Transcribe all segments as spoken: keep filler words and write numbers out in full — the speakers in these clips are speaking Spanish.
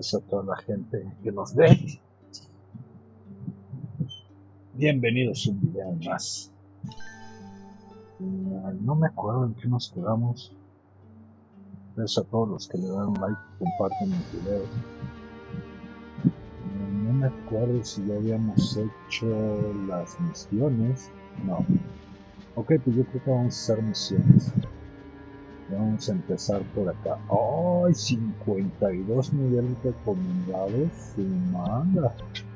noches a toda la gente que nos ve. Bienvenidos a un video más. Uh, no me acuerdo en qué nos quedamos. Gracias a todos los que le dan like y comparten mis videos. Uh, no me acuerdo si ya habíamos hecho las misiones. No. Ok, pues yo creo que vamos a hacer misiones. Vamos a empezar por acá. ¡Ay! cincuenta y dos niveles recomendados. ¡Su manga!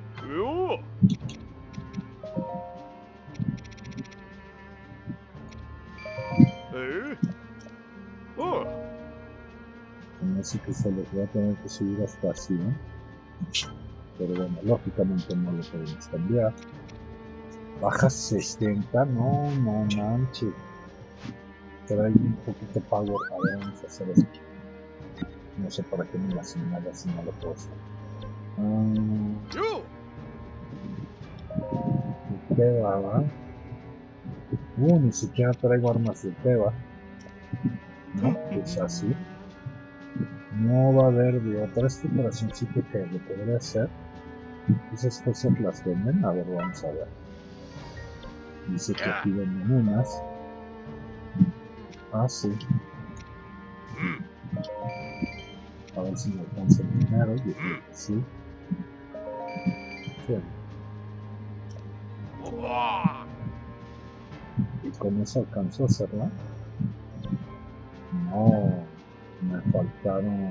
¿Eh? Oh. Así que se les va a tener que subir hasta así, ¿no? Pero bueno, lógicamente no lo podemos cambiar. Baja sesenta, no, no manches. Trae un poquito power. A ver, vamos a hacer esto. No sé para qué me la señala si no lo puedo hacer. Um, ¿Qué va, va? Uh, ni siquiera traigo armas de Teba. No, pues así. No va a haber de otra. Este corazoncito que lo podría hacer. Esas cosas las venden. A ver, vamos a ver. Dice que aquí venden unas. Ah, sí. A ver si me alcanza el dinero. Yo creo que sí. Sí. ¿Y con eso alcanzó a hacerla? No. Me faltaron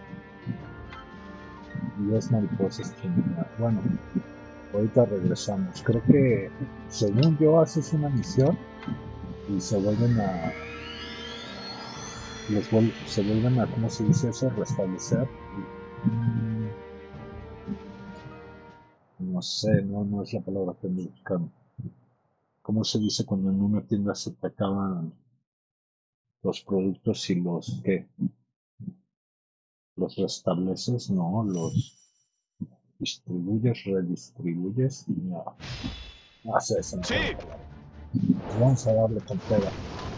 diez mariposas chinas. Bueno, ahorita regresamos. Creo que, según yo, haces una misión y se vuelven a... Les vuel se vuelven a, ¿cómo se dice eso? Restablecer. No sé, no, no es la palabra que ando buscando. ¿Cómo se dice cuando en una tienda se te acaban los productos y los que los restableces? No, los distribuyes, redistribuyes. No, no sé, esa no es la palabra. Pues vamos a darle con Teba.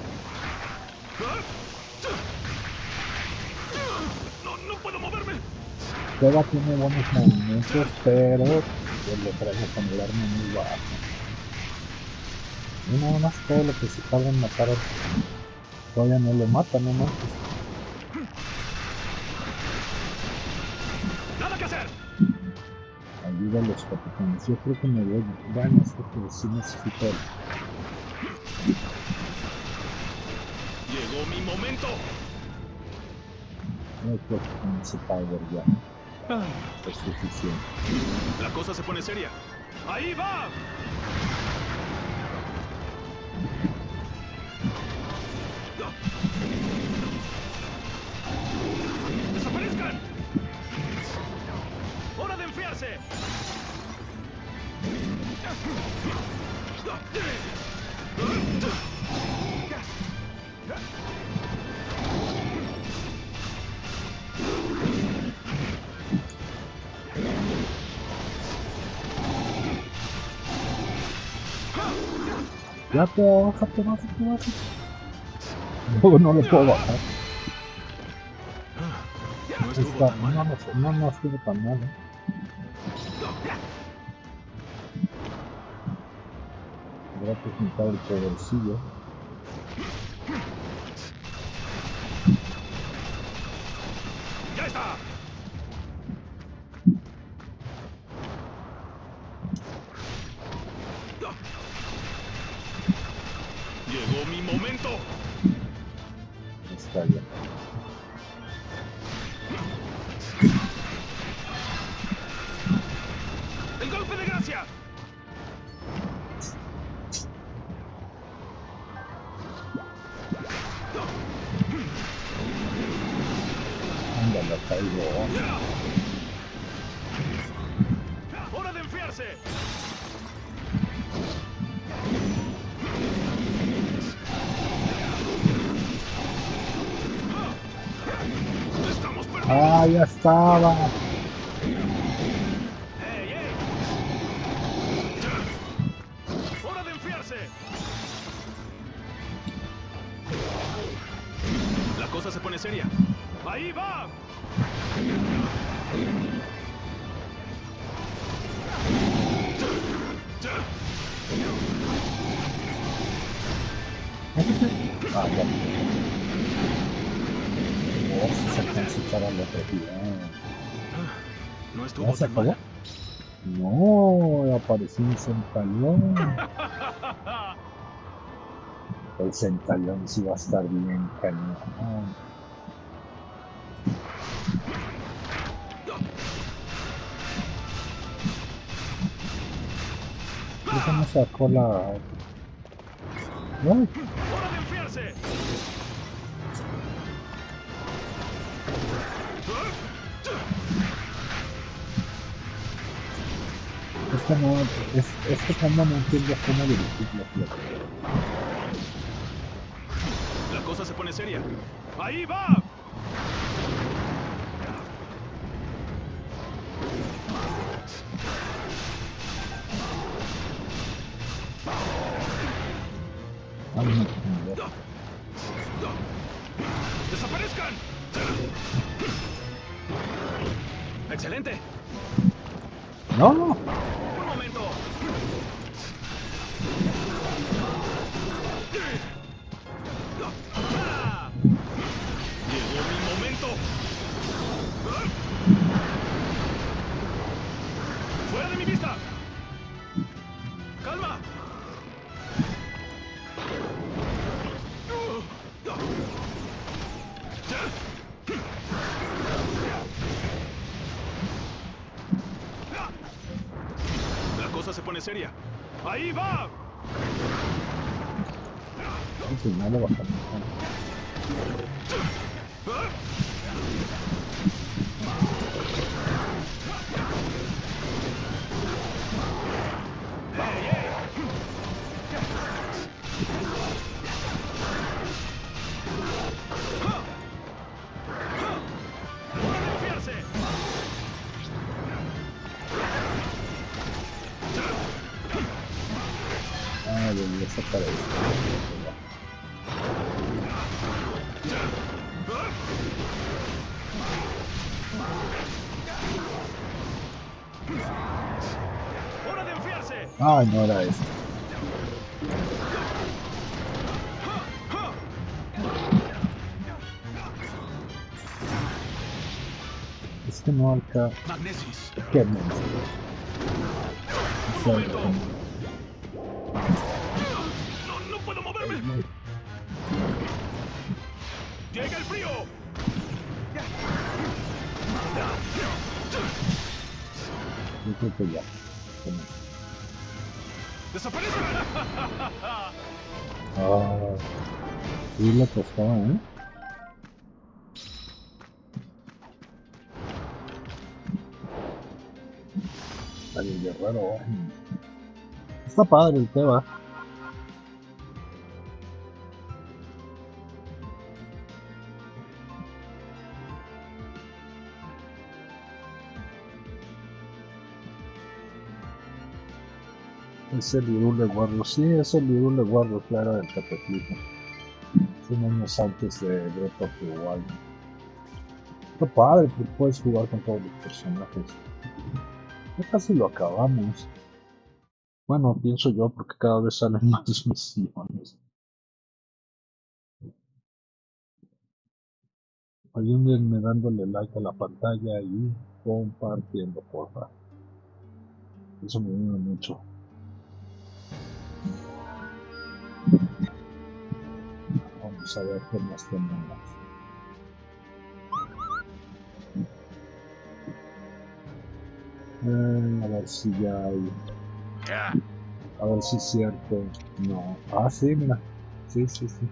No, no puedo moverme. Teba tiene buenos movimientos, pero le traemos con el arma muy baja. Y nada más todo lo que se tarda en matar todavía no lo mata, no más. Nada que hacer. Ayuda a los capitanes. Yo creo que me voy. Bueno, es que sí necesito. Llegó mi momento. No creo que con ese power ya Ah. es suficiente. La cosa se pone seria. ¡Ahí va! ¡Desaparezcan! ¡Hora de enfriarse! Ya te bájate, bájate, bájate. No, no lo puedo bajar. No estuvo Está, tan mal. no, no, no estuvo tan mal, ¿eh? Voy a presentar el podercillo. ¡Ya está! Llegó mi momento. Está bien. ¡El golpe de gracia! Ándale, caigo. ¡Hora de enfriarse! ¡Estamos perdidos! ¡Ah, ya estaba! ¡Ey, ey! ¡Hora de enfriarse! La cosa se pone seria. ¡Ahí va! Ah, ya. Oh, si se alcanza a echar al otro bien. No ¿Ya estuvo se tan acabó? mal. No, apareció un centaleón. El centaleón sí va a estar bien cañón. ¿Por qué no sacó la...? No, ¡Hora de enfriarse! es que no, es, este combo no entiendo cómo dirigirlo, fíjate. La cosa se pone seria. ¡Ahí va! Ay, no, no, no. ¡Desaparezcan! ¡Excelente! ¡No! ¡Un momento! ¡Ah! ¡Llegó mi momento! ¡Fuera de mi vista! ¡Calma! La cosa se pone seria. ¡Ahí va! Ay, sí, no lo bajamos. ¡Ey, ey! ¡Hora de enfriarse! Ah, debería sacar esto. ¡Hora de enfriarse! Ay, no era esto. Es que no acá. Magnesis. ¿Qué menso? ¡Un momento! ¡No, no puedo moverme! ¡Llega el frío! Yo creo que ya. ¡Desaparezcan! Ah, sí le costó, ¿eh? Al guerrero. Está padre el tema. Es el Hyrule Warriors. Sí, es el Hyrule Warriors, claro, del Cataclismo. Son años antes de Breath of the Wild. Está padre porque puedes jugar con todos los personajes. Ya casi lo acabamos. Bueno, pienso yo porque cada vez salen más misiones. Ayúdenme dándole like a la pantalla y compartiendo, porfa. Eso me ayuda mucho. Vamos a ver qué más tenemos. Eh, a ver si ya hay. A ver si es cierto. No. Ah, sí, mira. Sí, sí, sí.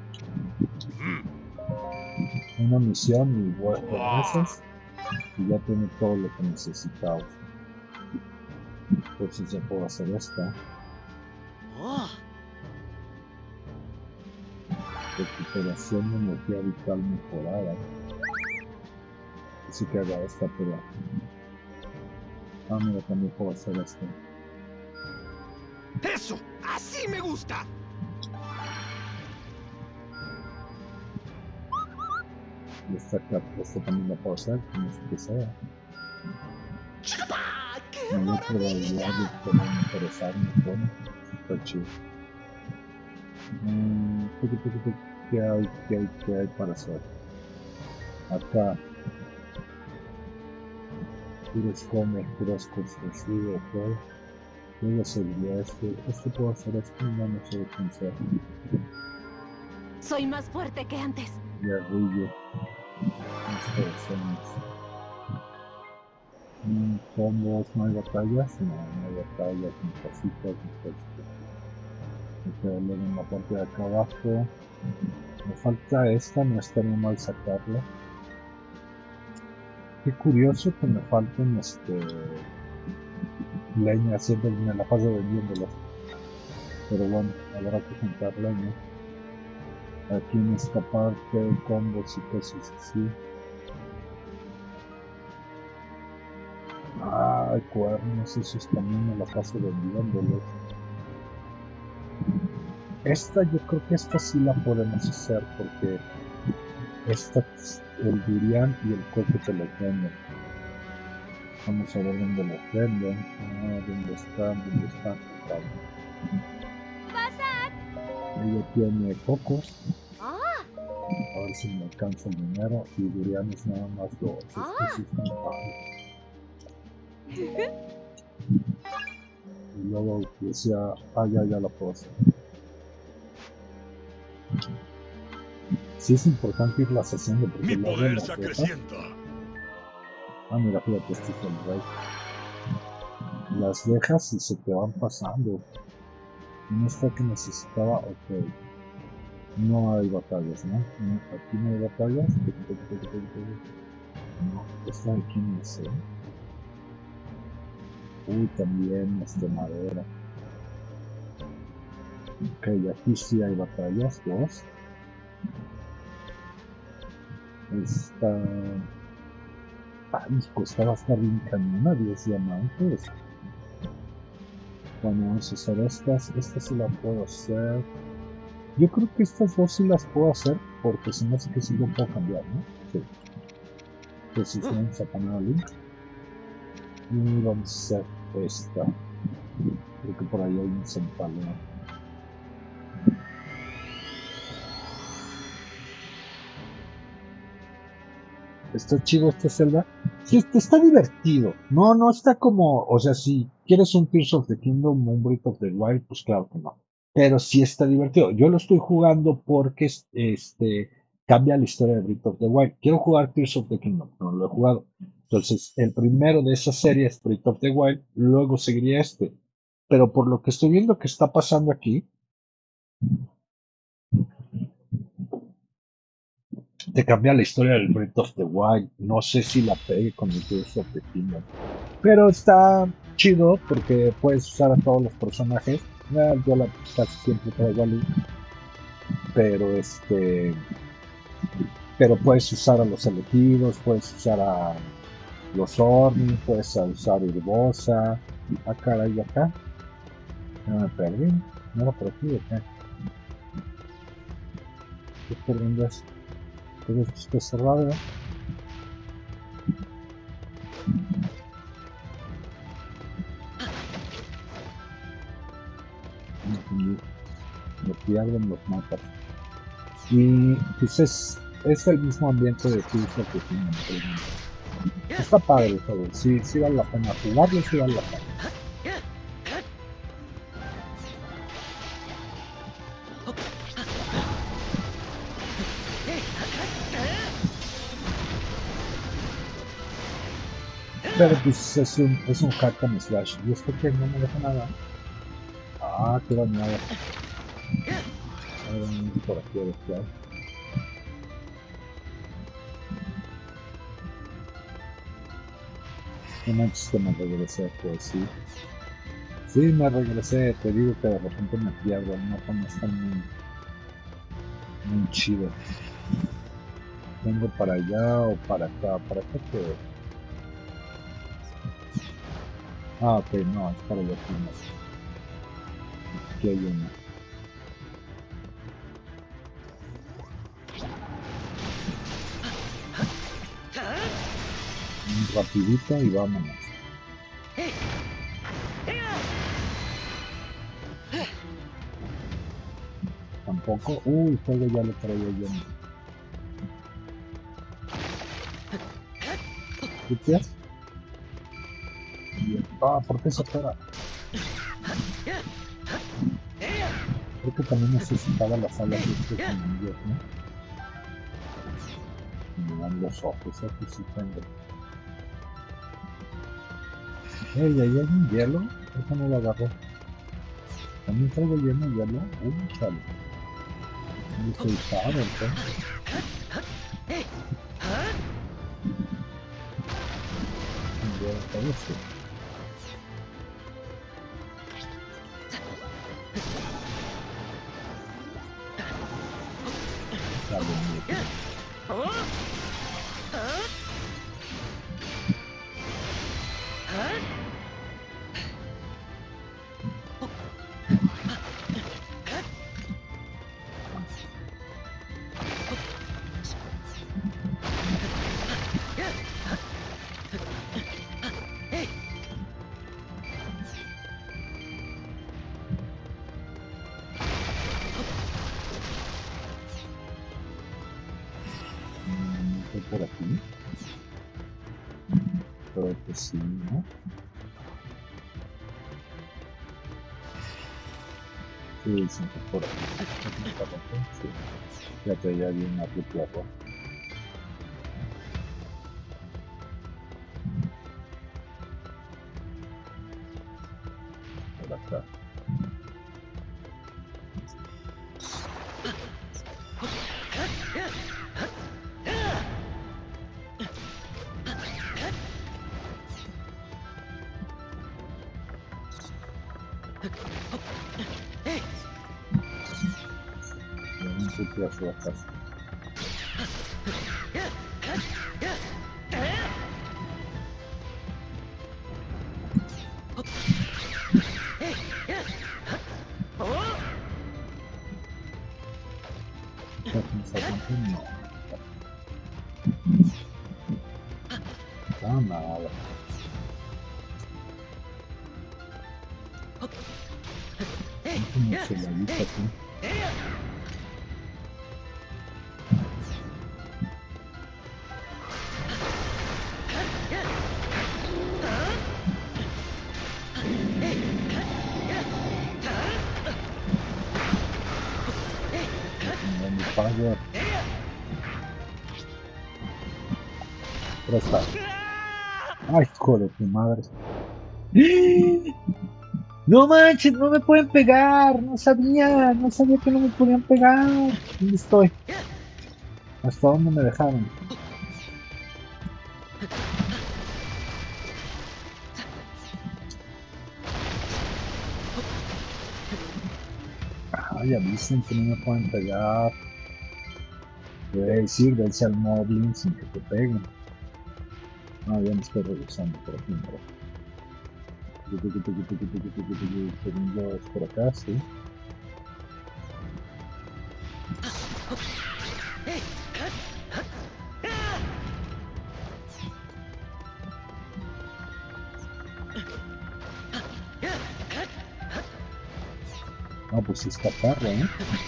Una misión y bueno, regresas y ya tiene todo lo que necesitaba. Entonces ya puedo hacer esta. Recuperación de energía vital mejorada. Así que haga esta, pero... Ah, mira, también puedo hacer esto. ¡Eso! ¡Así me gusta! Y esta, esta también la puedo hacer, como es que sea. Mayor probabilidad de poder interesarme, bueno, está chido. Mm, ¿Qué hay, qué hay, qué hay para hacer? Acá. Puros come, puras cosas, sí, ok. Luego seguiría este, este puedo hacer esto, no, no sé quién sea. Soy más fuerte que antes. Guerrillo. Instalaciones. Mm, combos, no hay batallas, no, no hay batallas, ni cositas, ni cositas. Ok, luego en la parte de acá abajo. Me falta esta, no estaría mal sacarla. Qué curioso que me falten este leña, siempre me la paso vendiéndolas. Pero bueno, habrá que juntar leña. Aquí en esta parte, combos y cosas así. Ay, cuernos, esos también me la paso vendiéndolos. Esta, yo creo que esta sí la podemos hacer porque esta, el durian y el coco te los venden. Vamos a ver dónde los venden. Ah, dónde están, dónde están. Ella tiene cocos. Ah, A ver si me alcanza el dinero. Y durianes nada más dos. Estos sí están padres. Y luego decía, ah, ya, ya la puedo hacer. Sí es importante irlas haciendo porque Mi luego poder las se dejas. acrecienta. Ah, mira, fíjate, este es el rey. Las dejas y se te van pasando. En esta que necesitaba, ok. No hay batallas, ¿no? No, aquí no hay batallas. No, esta de aquí no sé. Uy, también este madera. Ok, aquí sí hay batallas, dos. Esta... Ay, costaba estar bien cañona, diez diamantes. Bueno, vamos a hacer estas. Estas sí las puedo hacer. Yo creo que estas dos sí las puedo hacer porque se me hace que sí lo puedo cambiar, ¿no? Sí. Entonces vamos a poner a Link. Y vamos a hacer esta. Creo que por ahí hay un centaleo. Está chido este Zelda. Sí, este está divertido. No, no está como, o sea, si quieres un Tears of the Kingdom o un Breath of the Wild, pues claro que no. Pero sí está divertido. Yo lo estoy jugando porque este cambia la historia de Breath of the Wild. Quiero jugar Tears of the Kingdom, no lo he jugado. Entonces, el primero de esa serie es Breath of the Wild, luego seguiría este. Pero por lo que estoy viendo que está pasando aquí, te cambia la historia del Breath of the Wild. No sé si la pegue con el Tears of the Kingdom. Pero está chido porque puedes usar a todos los personajes. Eh, yo la, casi siempre traigo a Link. Pero este. Pero puedes usar a los elegidos, puedes usar a los Orni, puedes usar a Urbosa. Ah, caray, acá. No me perdí. No era por aquí, ¿o qué? ¿Qué por dónde es? Todo esto está cerrado, ¿eh? Me pierden los mapas. Y pues es, es el mismo ambiente de Tears of the Kingdom. Está padre el juego, sí, sí vale la pena jugarlo, sí vale la pena. Pero pues es un, es un hack and slash. Y esto que no me deja nada. Ah, qué dañado. Ahora vamos por aquí a desviar. No manches que me regresé, pues sí. Sí, me regresé, te digo que de repente me pierdo, el mapa no está muy, muy chido. Vengo para allá o para acá, para acá que... Ah, ok, no, es para allá primero. Aquí hay una. Rapidito y vámonos. tampoco. Uy, el juego ya lo traía lleno. ¿Escuchas? Ah, ¿por qué se fuera? Creo que también necesitaba las alas de estos enemigos, ¿no? Me dan los ojos, aquí sí tengo. Ey, ahí hay un hielo. Eso no lo agarró. También traigo lleno de hielo. Uy, chale. No estoy usado, entonces. Ya parece. Chale, mira. Por aquí. Creo que sí, ¿no? Sí, siempre por aquí. Sí. Fíjate, ya vi una dupla roja. Por acá. Un dupla rojas. No. Ah, nada. No se la vista aquí. Mi power. Presta. Ay, hijo de tu madre. No manches, no me pueden pegar. No sabía, no sabía que no me podían pegar. ¿Dónde estoy? ¿Hasta dónde me dejaron? Ay, avisen que no me pueden pegar. Debe decir, dense al Moblin sin que te peguen. Ah, ya me estoy regresando por aquí, bro. Segundo es por acá, sí. No, pues sí está perro, ¿eh?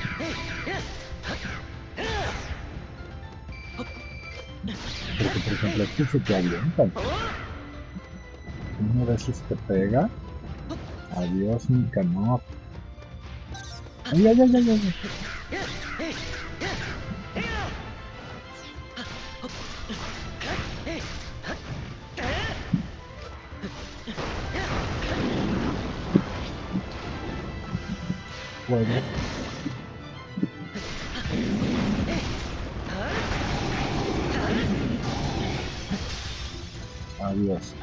Porque, por ejemplo, aquí se te avientan. Uno de esos te pega. Adiós, mi canor. Ay, ay, ay, ay, ay. Bueno. Adiós.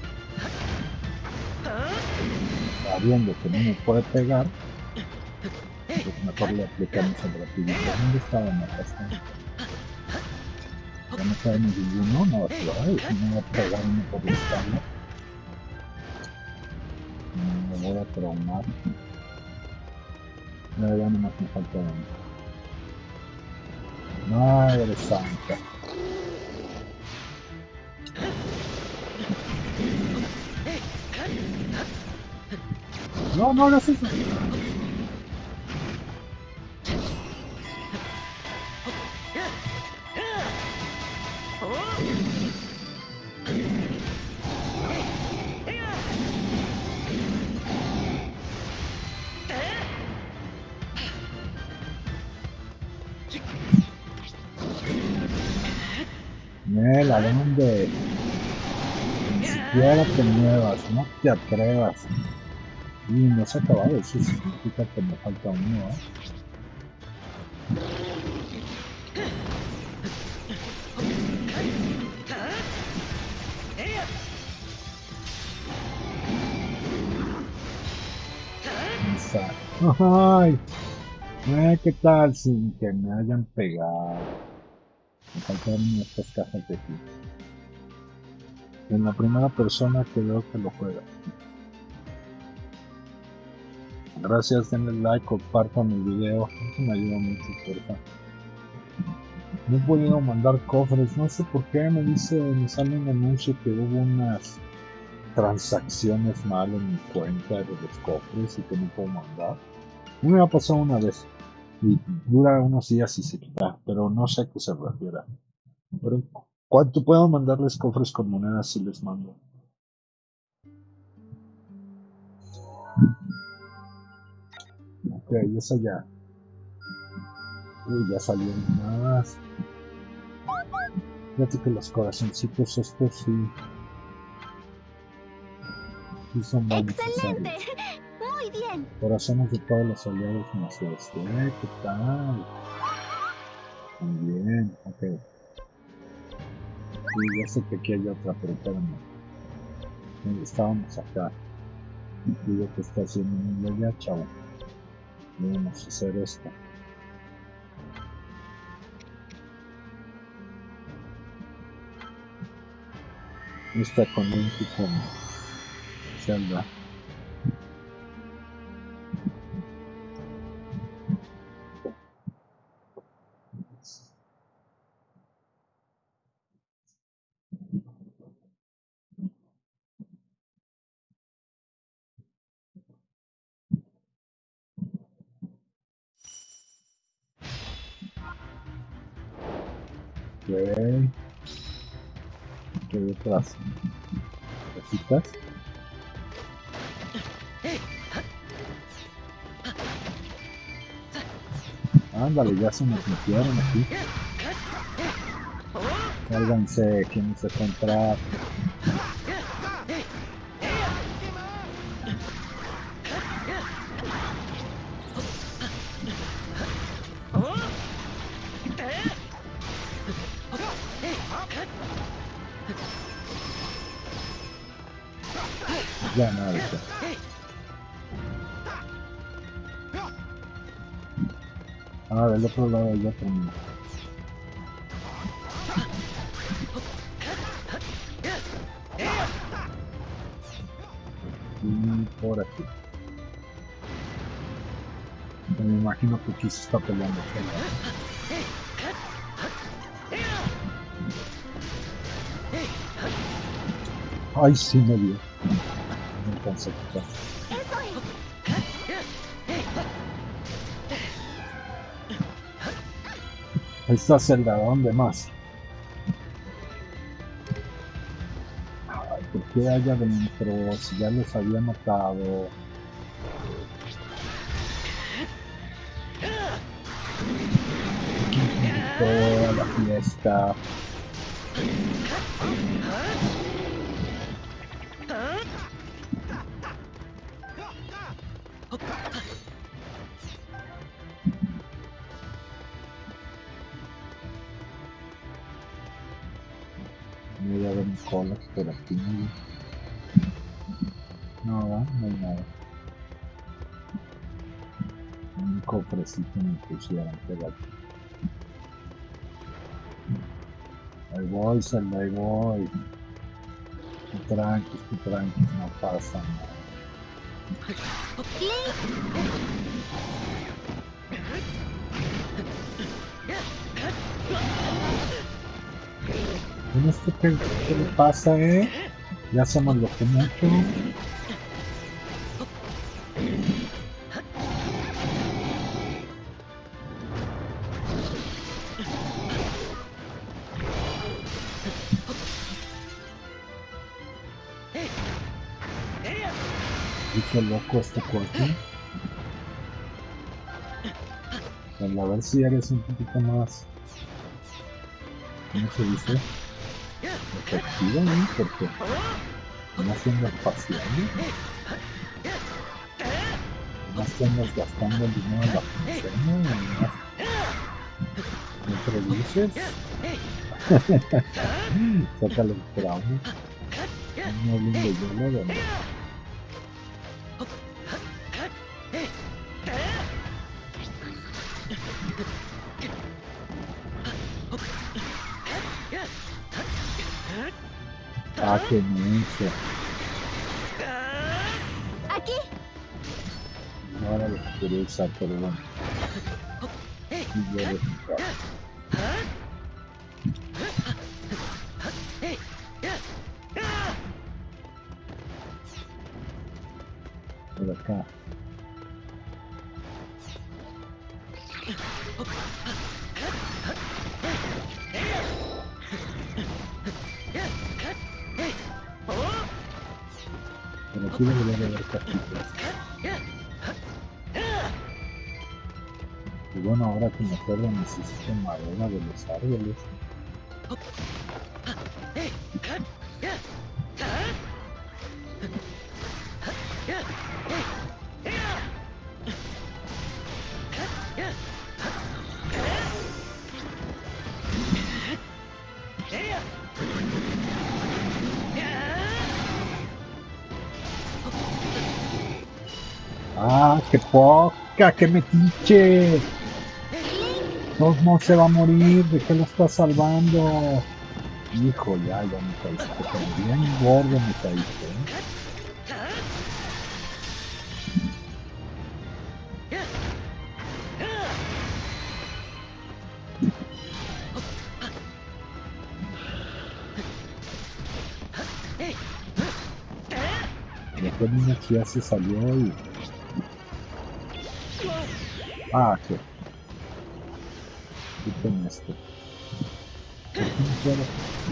Sabiendo que no me puede pegar, pues mejor le aplicamos el rapidito. ¿Dónde estaban? Acá están. Ya no sabemos ninguno, no, pero ay, si me voy a pegar uno por la espalda. Me voy a traumar. No, ya nomás me falta uno. Madre santa. No, no hagas eso. Nel, ¿a dónde? Ni siquiera te muevas, no te atrevas. Y no se ha acabado, eso significa que me falta uno, ¿eh? Ay, eh, ¿qué tal sin que me hayan pegado? Me faltaron estas cajas de aquí. En la primera persona que veo que lo juega. Gracias, denle like, compartan el video. Eso me ayuda mucho, porfa. No he podido mandar cofres, no sé por qué. Me dice, me sale un anuncio que hubo unas transacciones mal en mi cuenta de los cofres y que no puedo mandar. A mí me ha pasado una vez y dura unos días y se quita, pero no sé a qué se refiere. Pero ¿cuánto puedo mandarles cofres con monedas si les mando? Ok, esa ya. Uy, ya salieron más. Fíjate que los corazoncitos estos sí. Sí son buenos. ¡Excelente! Muy bien. Corazones de todos los aliados más este. Eh, ¿qué tal? Muy bien, ok. Sí, ya sé que aquí hay otra, pero espérame. Estábamos acá. Digo que está haciendo un ya, chavo. Vamos a hacer esto. Está con un tipo Zelda. Ok. ¿Qué hay detrás? ¿Cositas? Ándale, ya se nos metieron aquí. Sálganse, ¿quién se comprar? Ya nada, ya. Ah, del otro lado ya terminó. Y por aquí. Me imagino que aquí se está peleando. Ay, sí me dio. No alcancé a quitar. Ahí está Zelda, ¿dónde más? Ay, ¿por qué allá adentro? Si ya los había matado. Toda la fiesta. Voy a ver mis colas por aquí. No, no hay nada. Un cofrecito me pusieron, qué gato. Ahí voy, Zelda, ahí voy. Tú tranquis, tú tranquis, no pasa nada. ¿En esto qué, qué le pasa, eh? Ya se me alojó mucho. Y qué loco este cuate. Bueno, a ver si eres un poquito más. ¿Cómo se dice? efectiva, ¿no? Porque no haciendo espacial, no estamos gastando el dinero en la función, ¿no? ¿Me produces? Sácale el trauma. No lindo hielo, ¿verdad? Ah, qué mucho. Aquí. Ahora lo quería usar, pero bueno. Y yo resultado. Por acá. Pero aquí debería de haber cajitas. Y bueno, ahora que me acuerdo necesito madera de los árboles. ¡Ah, qué poca! ¡Qué metiche! No, no se va a morir. ¿De qué lo estás salvando? Hijo, ya, ya me caíste. Pero bien gordo me caíste, ¿eh? Después una chía se salió y... Ah, ¿qué? Quiten esto. ¿Por qué no puedo?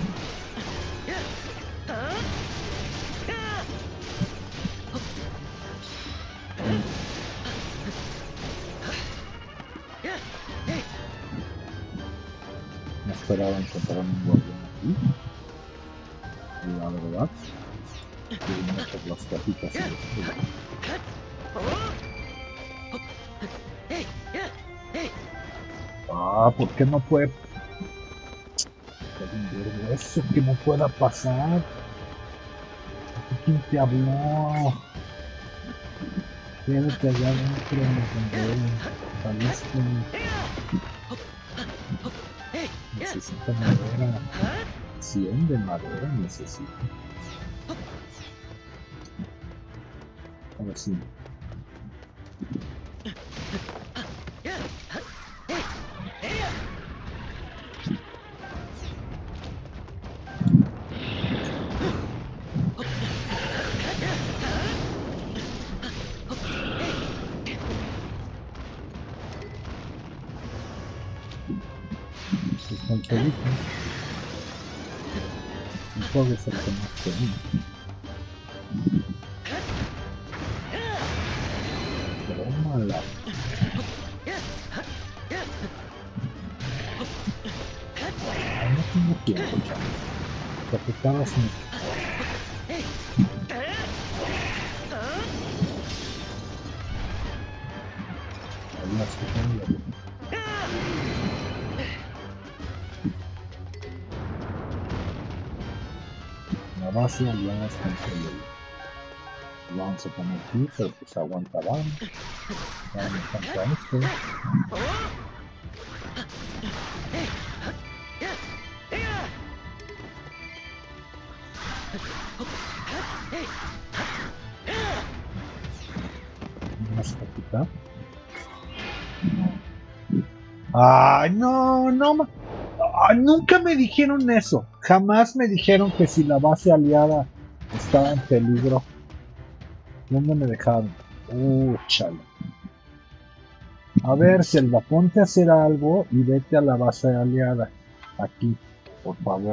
No esperaba encontrar un guardián aquí. Y la verdad, que vine por las cajitas y los... Ah, ¿por qué no puede? Eso que no pueda pasar. ¿Quién te habló? Quédate allá adentro, me saliste. Necesito madera. cien de madera necesito. Ahora sí. Están felices. No puede ser que más feliz. Tómala. Ah, no tengo tiempo, chaval. Te afectabas mucho. Adiós, que tengo la... La base aliada está en serio. Vamos a poner aquí, pero pues aguanta van. Ya me encanta esto. Vamos a quitar. Ay, no, no. Ay, nunca me dijeron eso. Jamás me dijeron que si la base aliada estaba en peligro. ¿Dónde me dejaron? Uh, chale. A ver, Zelda, ponte a hacer algo y vete a la base aliada. Aquí, por favor.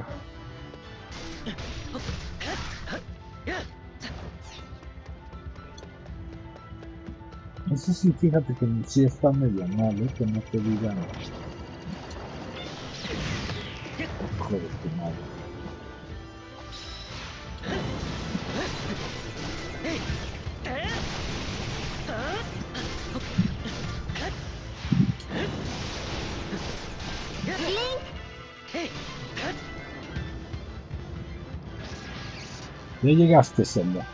Eso sí, fíjate que sí está medio mal, ¿eh? Que no te digan. Hijo de tu madre. Ya llegaste, Zelda.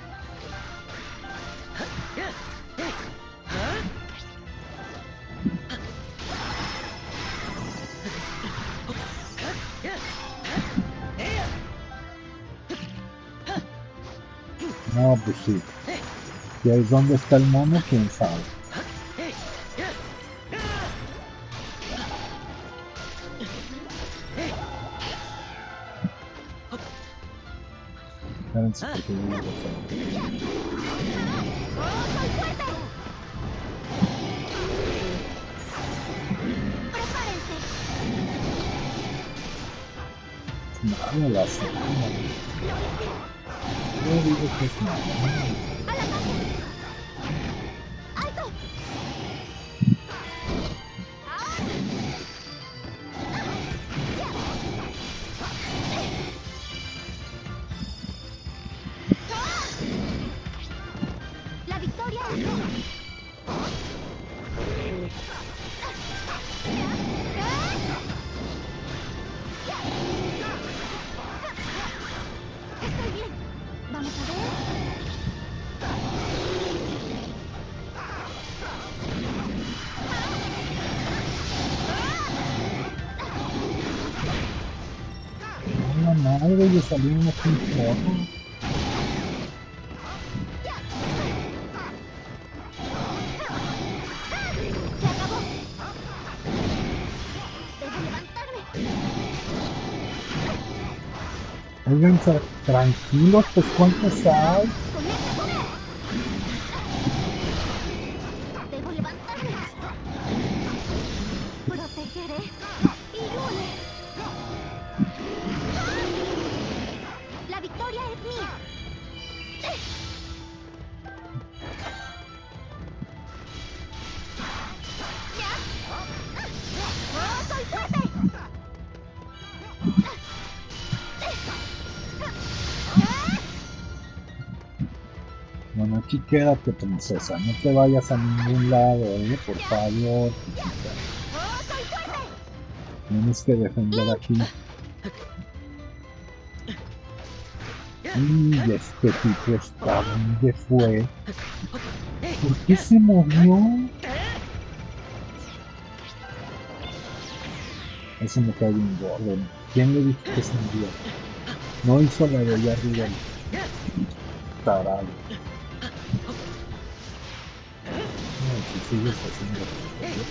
No, pues sí. ¿Y ahí dónde está el mono? ¿Quién sabe? Espérense porque yo no lo sé. Nada, la sé. Yo digo que es nada. La victoria es mía. Estoy bien. Vamos a ver. No, madre, yo salí en una pinche. Se acabó. Debo levantarme. Oigan, tra- tranquilos, pues ¿cuántos hay? Conecta con él. Debo levantarme. Protegeré. Irune. La victoria es mía. ¡Oh, soy fuerte! Bueno, aquí quédate, princesa. No te vayas a ningún lado, ¿eh? Por favor, chiquita. ¡Oh, soy fuerte! Tienes que defender aquí. Y este tipo está donde fue. ¿Por qué se movió? Eso me cae bien gordo. ¿Quién le dijo que se movió? No hizo la de allá arriba. Tarado. No, si sigues haciendo esto.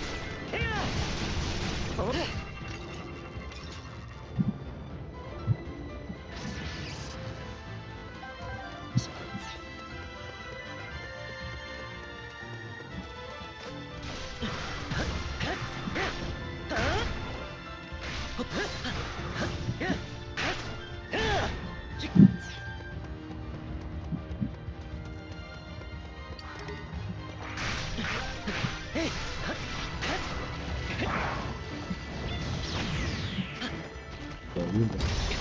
Terrible.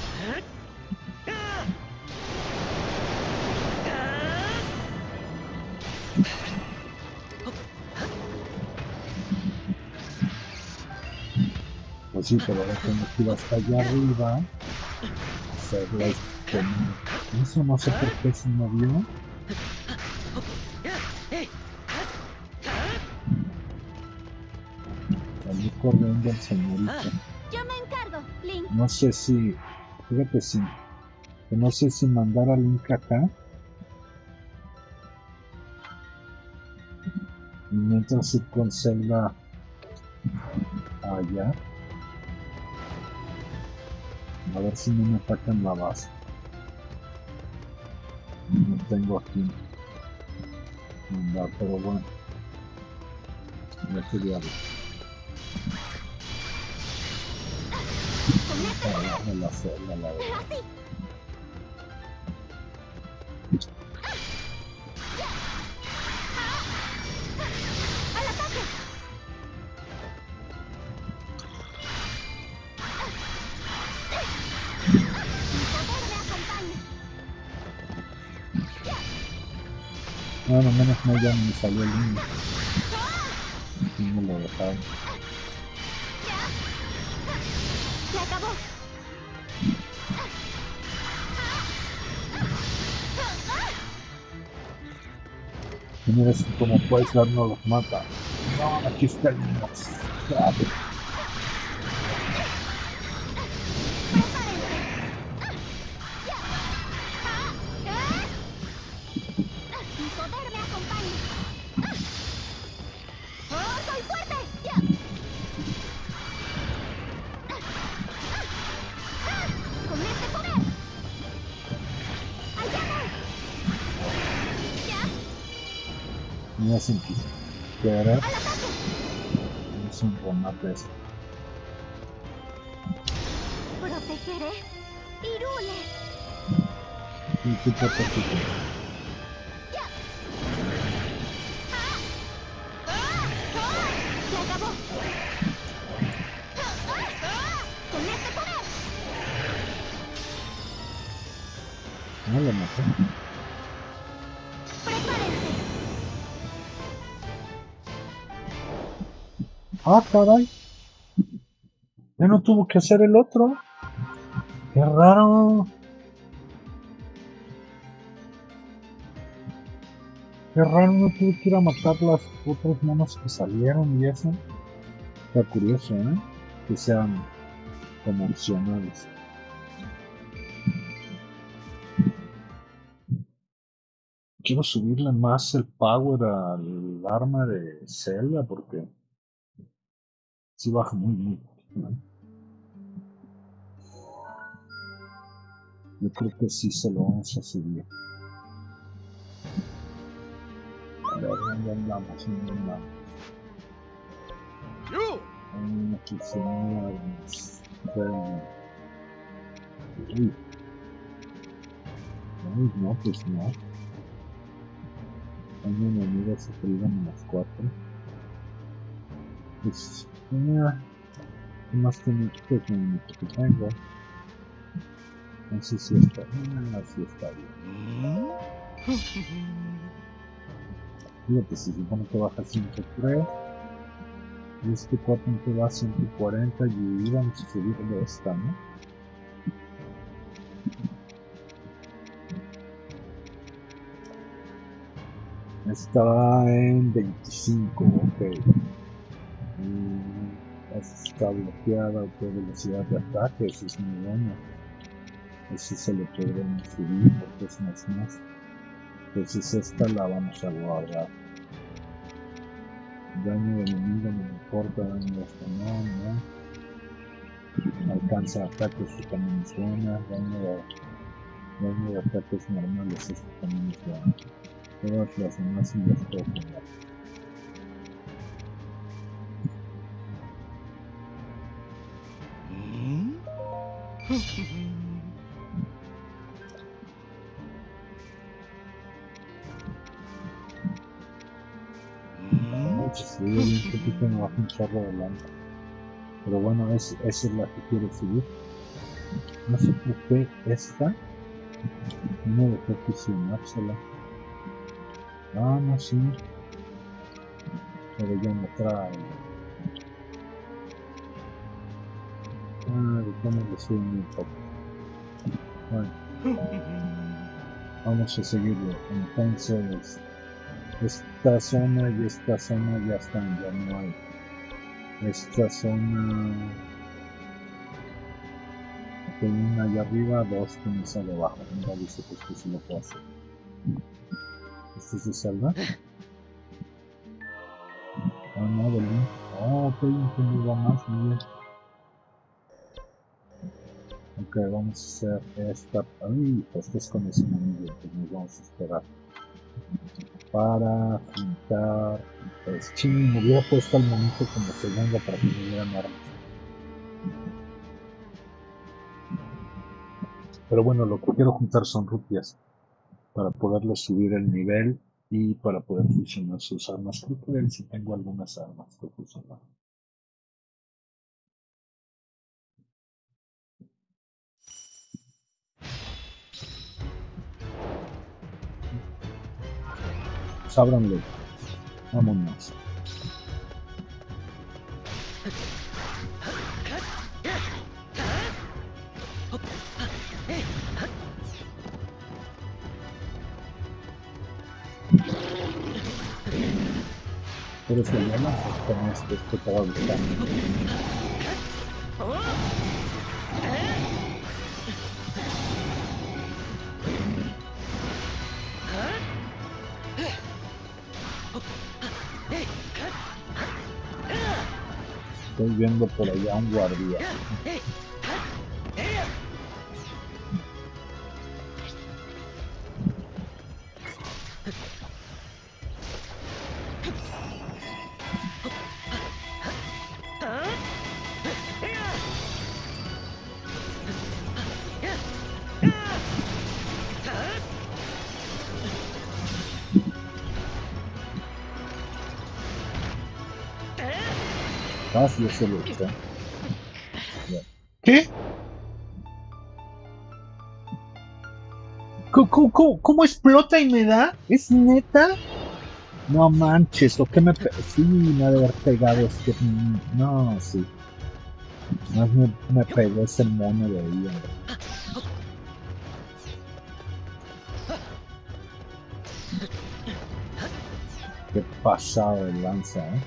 Pues sí, pero ahora tengo que ir hasta allá arriba. Hacerla como... Eso no sé por qué se movió. Salió corriendo el señorito. Yo me encargo, Link. No sé si... Fíjate si... Que no sé si mandar a Link acá. Y mientras ir con Zelda allá. A ver si no me atacan la base. No tengo aquí mandar, pero bueno. Ya quería ver. A la Zelda, la verdad. Así. ¡Al ataque! Mi poder me acompaña. Bueno, menos mal ya me salió el niño. Y me lo dejaron. Se acabó. Y mira, si como puedes ver, no los mata. No, aquí está el mouse. Mi poder me acompaña. ¡Oh, soy fuerte! ¡Ya! ¡Con este poder! ¡Allá voy! ¡Ya! Mira, sin querer, ¡Al ataque! es un remate esto. Protegeré. ¡Irule! Y tú protege. ¡Ya! ¡Ah! ¡Ah! ¡Ah! ¡Se acabó! ¡Ah! ¡Ah! ¡Con este poder! No lo maté. ¡Prepárense! Ah, caray. Ya no tuvo que hacer el otro. Qué raro. Qué raro, no tuve que ir a matar las otras monos que salieron y eso. Está curioso, ¿eh? Que sean como opcionales. Quiero subirle más el power al arma de Zelda porque sí baja muy, muy. ¿No? Yo creo que sí se lo vamos a subir. A ver, ¿dónde andamos? ¿Dónde andamos? Ah, aquí se me Zelda. Uy. Ay, no, pues no. Hay un enemigo se priva menos cuatro. Pues, mira, más que mi que que tengo. Entonces sí está bien, así está bien. Fíjate, se supone que baja ciento tres. Y este cuatro que va a ciento cuarenta y vamos a subir de esta, ¿no? Está en veinticinco, ok. Y está bloqueada a velocidad de ataque, eso es muy bueno. Eso se lo podremos subir porque es más más. Entonces esta la vamos a guardar. Daño de enemigo no me importa, daño de esta no, no. Alcanza ataques, que también es buena. Daño de, daño de ataques normales, esto también es bueno. Todas las demás me las puedo poner. Sí, un poquito me baja un chorro de lana. Pero bueno, es, esa es la que quiero subir. No sé por qué esta no me dejó fusionársela. Ah, no, sí. Pero ya me trae. Ah, dejémosle subir un poco. Bueno, vamos a seguirlo. Entonces, esta zona y esta zona ya están, ya no hay. Esta zona. Aquí hay una allá arriba, dos tienes allá abajo. Mira, dice que esto sí lo puedo hacer. ¿Este es de Zelda? Ah, no, de Link. Oh, ok, un va más, muy bien. Ok, vamos a hacer esta. Ay, pues es con ese anillo, pues nos vamos a esperar. Para juntar. Pues ching, me hubiera puesto al monito como segundo para que me dieran armas. Pero bueno, lo que quiero juntar son rupias para poderle subir el nivel y para poder fusionar sus armas. Creo que ver si tengo algunas armas que fusionar. Pues ábranle. Vámonos. Pero si yo no con esto, esto te va a gustar. Estoy viendo por allá un guardia. Ah, sí, eso lo hice. ¿Qué? ¿Cómo, cómo, cómo explota y me da? ¿Es neta? No manches, ¿o qué me pe... Sí, me ha de haber pegado este... No, sí. Más me, me pegó ese mono de ahí, hombre. Qué pasado de lanza, ¿eh?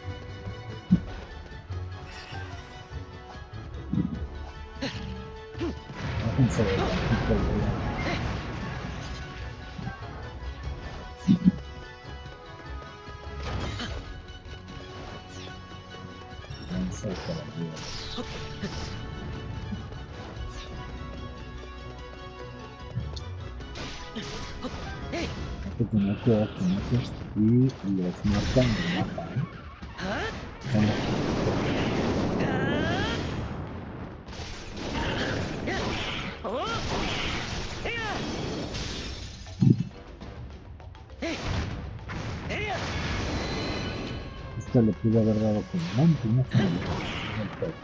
Déjense ver tantito el volante. Lanza de caballeros. Hay que tener cuidado con esos y los marcan en el mapa, ¿eh? Son los Este le pude haber dado con monte, no sé. No puedo.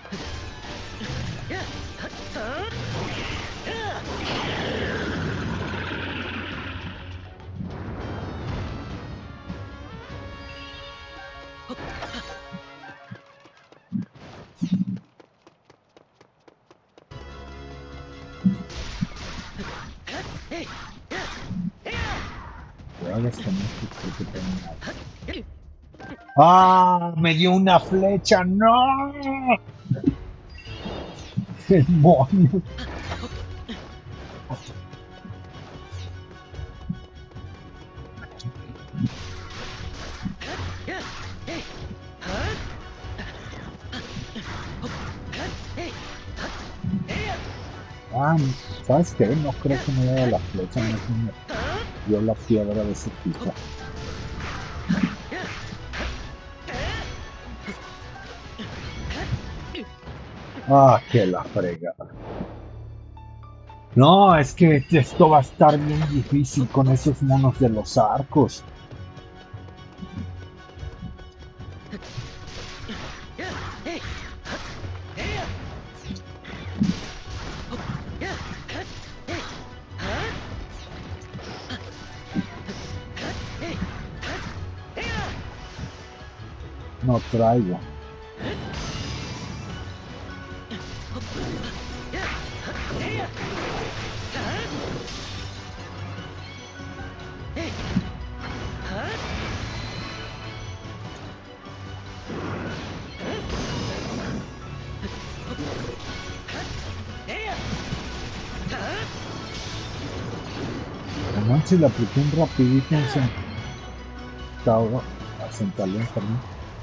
Cuidados con esto porque tengo nada. ¡Ah! ¡Me dio una flecha! ¡No! ¡Demonios! Ah, ¿sabes qué? No creo que me haya dado la flecha, no es me dio la piedra de ese tipo. Ah, que la fregada. No, es que esto va a estar bien difícil con esos monos de los arcos. No traigo. No manches, le apliqué un rapidito en centavo. A centalón, perdón.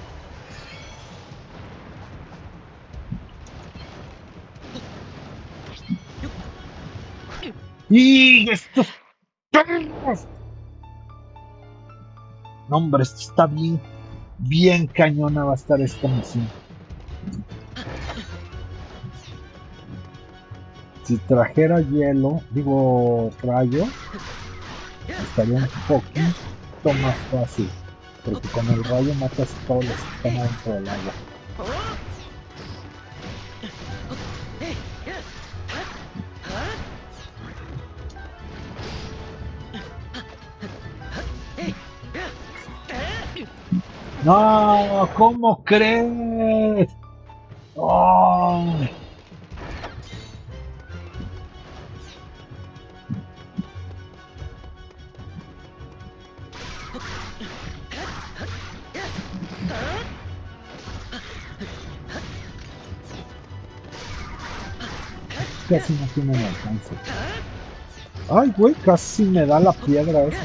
¡Y estos perros! No, hombre, esto está bien, bien cañona va a estar esta misión. Si trajera hielo, digo rayo, estaría un poquito más fácil. Porque con el rayo matas a todos los que están adentro del agua. ¡No! ¿Cómo crees? ¡Oh! casi no tienen alcance. Ay, güey, casi me da la piedra esa.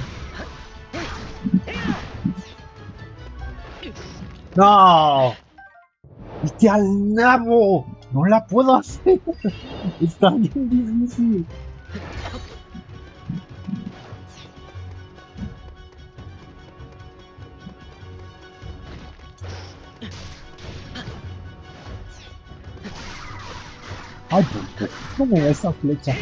¡No! ¡Viste al nabo! ¡No la puedo hacer! Está bien difícil. Ay, ¿por qué? ¿Cómo va esa flecha?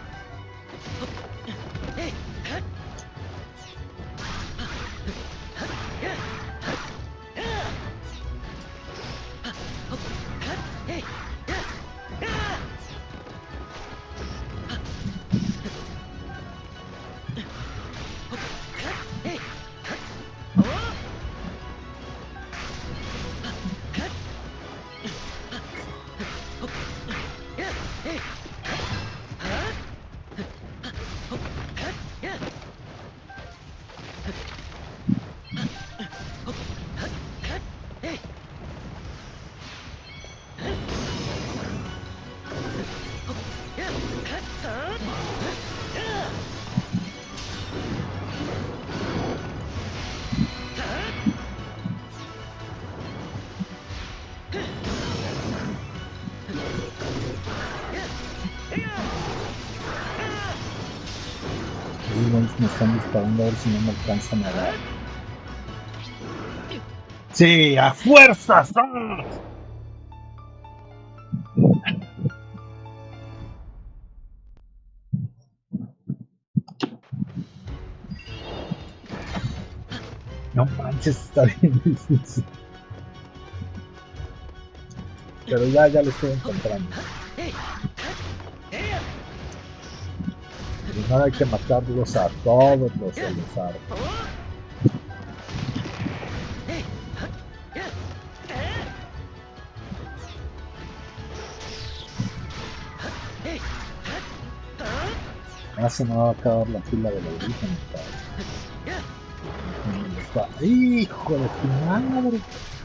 Me están disparando a ver si no me alcanzan a dar. ¡Sí! ¡A fuerzas! ¡Ah! No manches, está bien difícil. Pero ya, ya lo estoy encontrando. Primero hay que matarlos a todos los de los árboles. Ya se me va a acabar la pila de los orígenes. ¡Hijo de tu madre!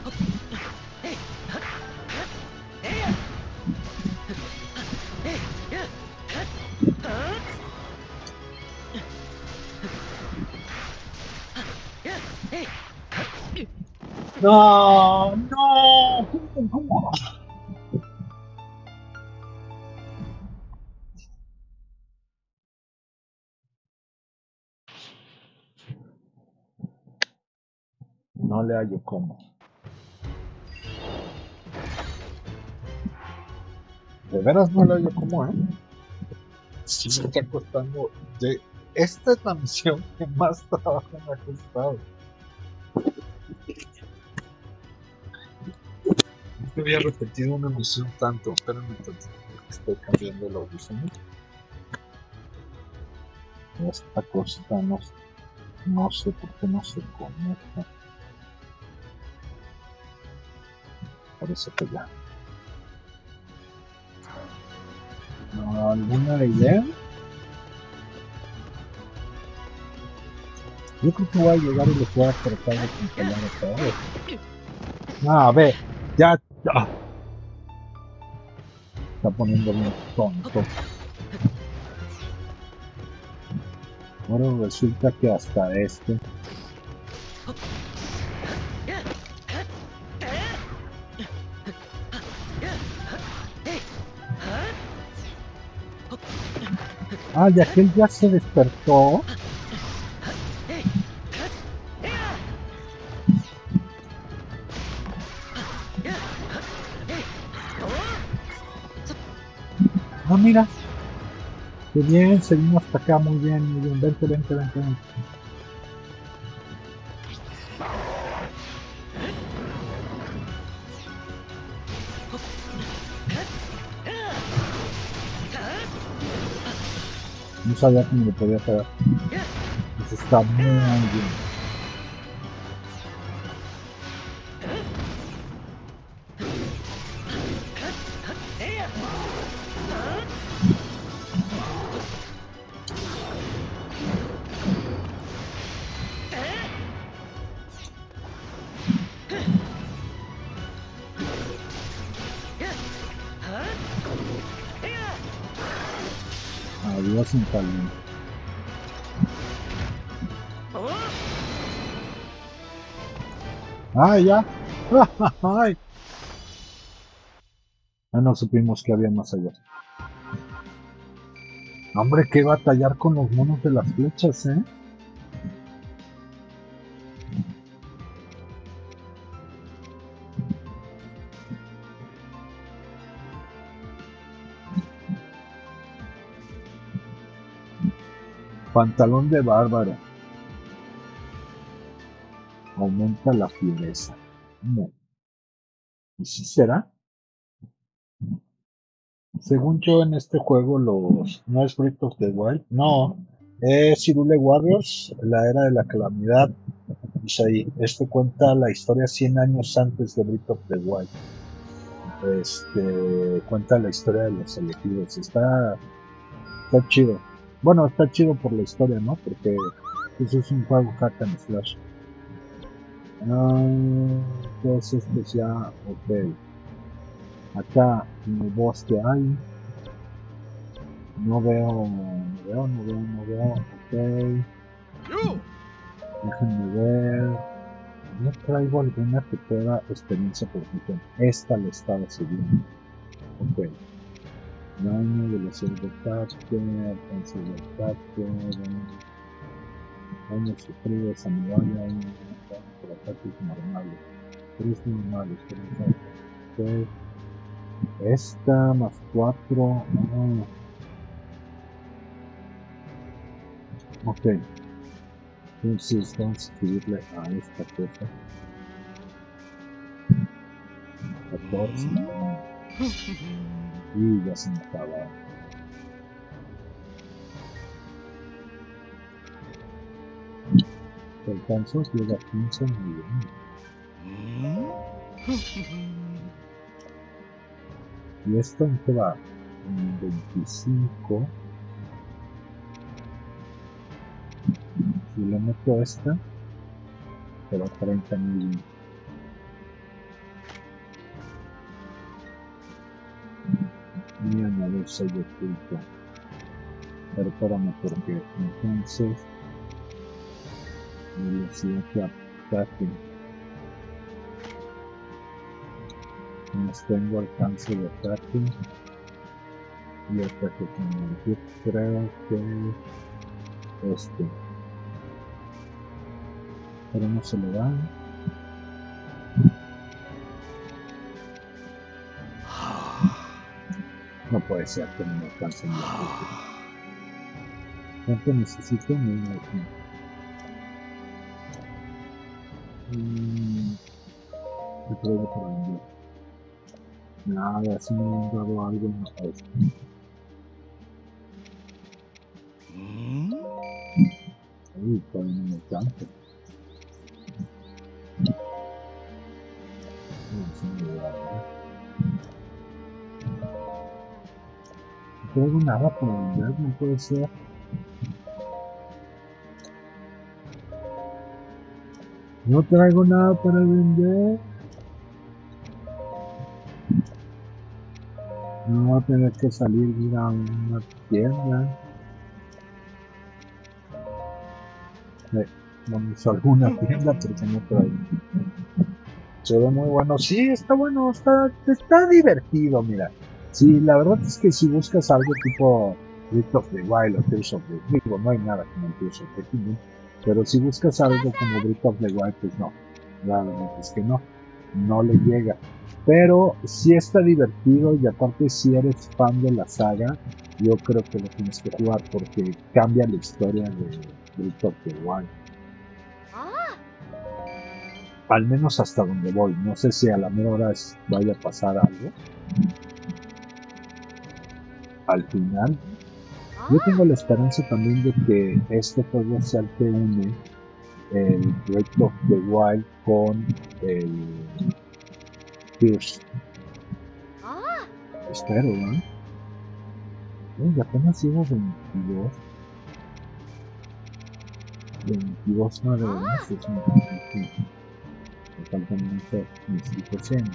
No, no, ¿cómo? No le hallo cómo. De veras no le hallo cómo, ¿eh? Sí me está costando. De... Esta es la misión que más trabajo me ha costado. No había repetido una misión tanto. Espérenme entonces, porque estoy cambiando los diseños. Esta cosa no, no sé por qué no se conecta. Parece que ya. ¿No, ¿alguna idea? Yo creo que voy a llegar y les voy a tratar de controlar a todos. No, a ver, ya. ya. Está poniéndome tonto. Bueno, resulta que hasta este. Ah, y aquel ya se despertó. Ah, mira. Qué bien, seguimos hasta acá, muy bien, muy bien. Vente, vente, vente, vente. No sabía cómo le podía pegar. Eso está muy bien. Adiós, Intalín. ¡Ah, ya! ¡Ay! Ah, no supimos que había más allá. Hombre, qué batallar con los monos de las flechas, ¿eh? Pantalón de bárbaro. Aumenta la fiereza. No. ¿Y si será? Según yo, en este juego, los no es Breath of the Wild. No. Es Hyrule Warriors, la era de la calamidad. Dice ahí, este cuenta la historia cien años antes de Breath of the Wild. Este cuenta la historia de los elegidos. Está, está chido. Bueno, está chido por la historia, ¿no? Porque eso es un juego hack and slash. Ah, entonces, pues ya, ok. Acá en el bosque hay. No veo, no veo, no veo, no veo. Ok. Déjenme ver. No traigo alguna que pueda experiencia por ejemplo. Esta la estaba siguiendo. Ok. Daño, velocidad de ataque, alcance de ataque, daño sufrido, sanidad, daño por ataques normales. Tres normales, tres. Esta más cuatro. Oh. Ok. Entonces vamos a escribirle a esta cosa. catorce. Y ya se me acaba. ¿Te alcanzas? Llega a quince. Muy bien. Y esto en qué va? En veinticinco. Si le meto esta, te va a treinta mil. Y añadir sello oculto. Pero espérame, porque entonces velocidad de ataque. Más tengo alcance de ataque y ataque final. Yo creo que este. Pero no se le da. No puede ser que no me alcance ni ataque. ¿Cuánto necesito? No me imagino. ¿Qué traigo para vender? Nada, si me han dado algo en la cabeza. Uy, todavía no me alcanza. No traigo nada para vender, no puede ser. No traigo nada para vender. No voy a tener que salir ir a una tienda. Eh, vamos a alguna tienda porque no traigo. Se ve muy bueno. Sí, está bueno, está, está divertido, mira. Sí, la verdad es que si buscas algo tipo Breath of the Wild o Tears of the Wild, digo, no hay nada como el Tears of the Kingdom, pero si buscas algo como Breath of the Wild, pues no, la verdad es que no, no le llega. Pero sí está divertido y aparte si eres fan de la saga, yo creo que lo tienes que jugar porque cambia la historia de Breath of the Wild. Al menos hasta donde voy. No sé si a la mera hora vaya a pasar algo. Al final. Yo tengo la esperanza también de que este juego sea el que une el Breath of the Wild con el Tears. Espero, ¿no? Uy, apenas llevo veintidós. veintidós madre de meses. Me faltan muchos mis años.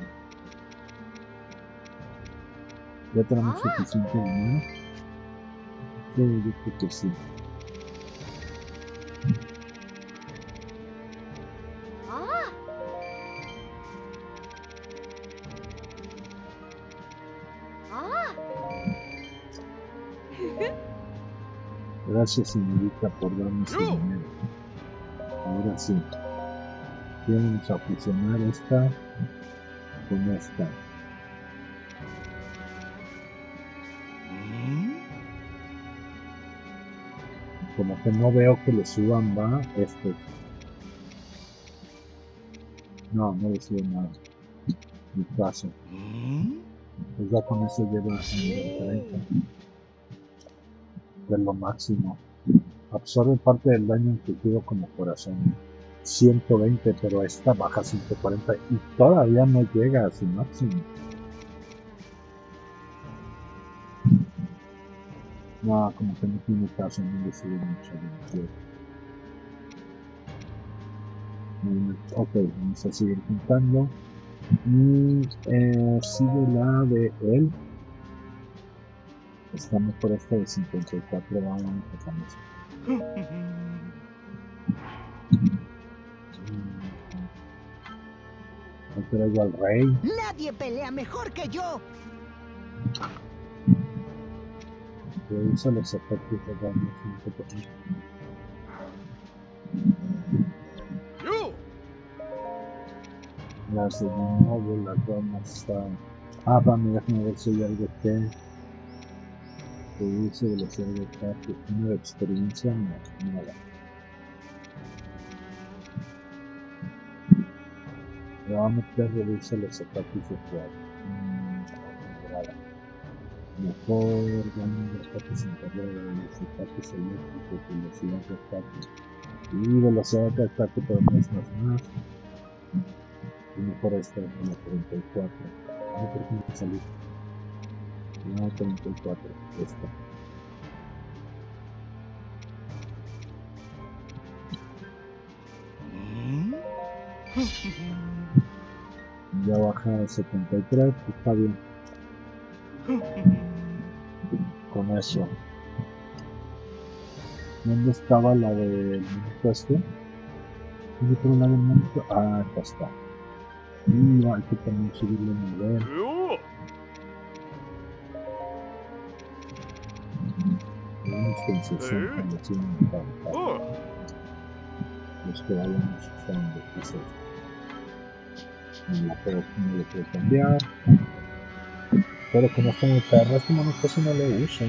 Ya tenemos suficiente dinero. Sí, yo creo que sí. ¡Ah! ¡Ah! Gracias, señorita, por darme ese ¡Yo! dinero. Ahora sí. Vamos a fusionar esta con esta. ¿Mm? Como que no veo que le suban, va, este. No, no le suben nada. Mi caso. ¿Mm? Pues ya con eso lleva a nivel treinta. De lo máximo. Absorbe parte del daño infligido como corazón. ciento veinte, pero esta baja ciento cuarenta y todavía no llega a su máximo. No, como que no tiene caso, no le sube mucho de veintiocho. Ok, vamos a seguir juntando. Y eh, sigue la de él. Está mejor esta de cincuenta y cuatro, vamos a cambiar. No traigo al rey. Nadie pelea mejor que yo. Reduce los efectos de daño cinco por ciento. ¡Yo! Las de nuevo, las vamos a... Ah, para mí, déjame ver si hay algo que... Reduce velocidad de ataque, uno de experiencia, no, nada. Le va a meter reduce los ataques de juego. Mm, nada. Mejor daño de ataques en carrera, de los ataques eléctricos, velocidad de ataque. Y velocidad de ataque por más, más, más. Y mejor esta, la treinta y cuatro. No, por qué no salió. No, treinta y cuatro, esta. ¿Mm? Ya baja a setenta y tres, pues está bien. Con eso. ¿Dónde estaba la del minuto este? ¿Dónde fue la del minuto? Ah, acá está. Y hay que también subirle el nivel. ¡Yo! Vamos con sesenta, y así me va. ¡Oh! Los que vayamos usando, quizás. No la puedo, no lo puedo cambiar. Pero como está muy perro, este mono casi no lo uso.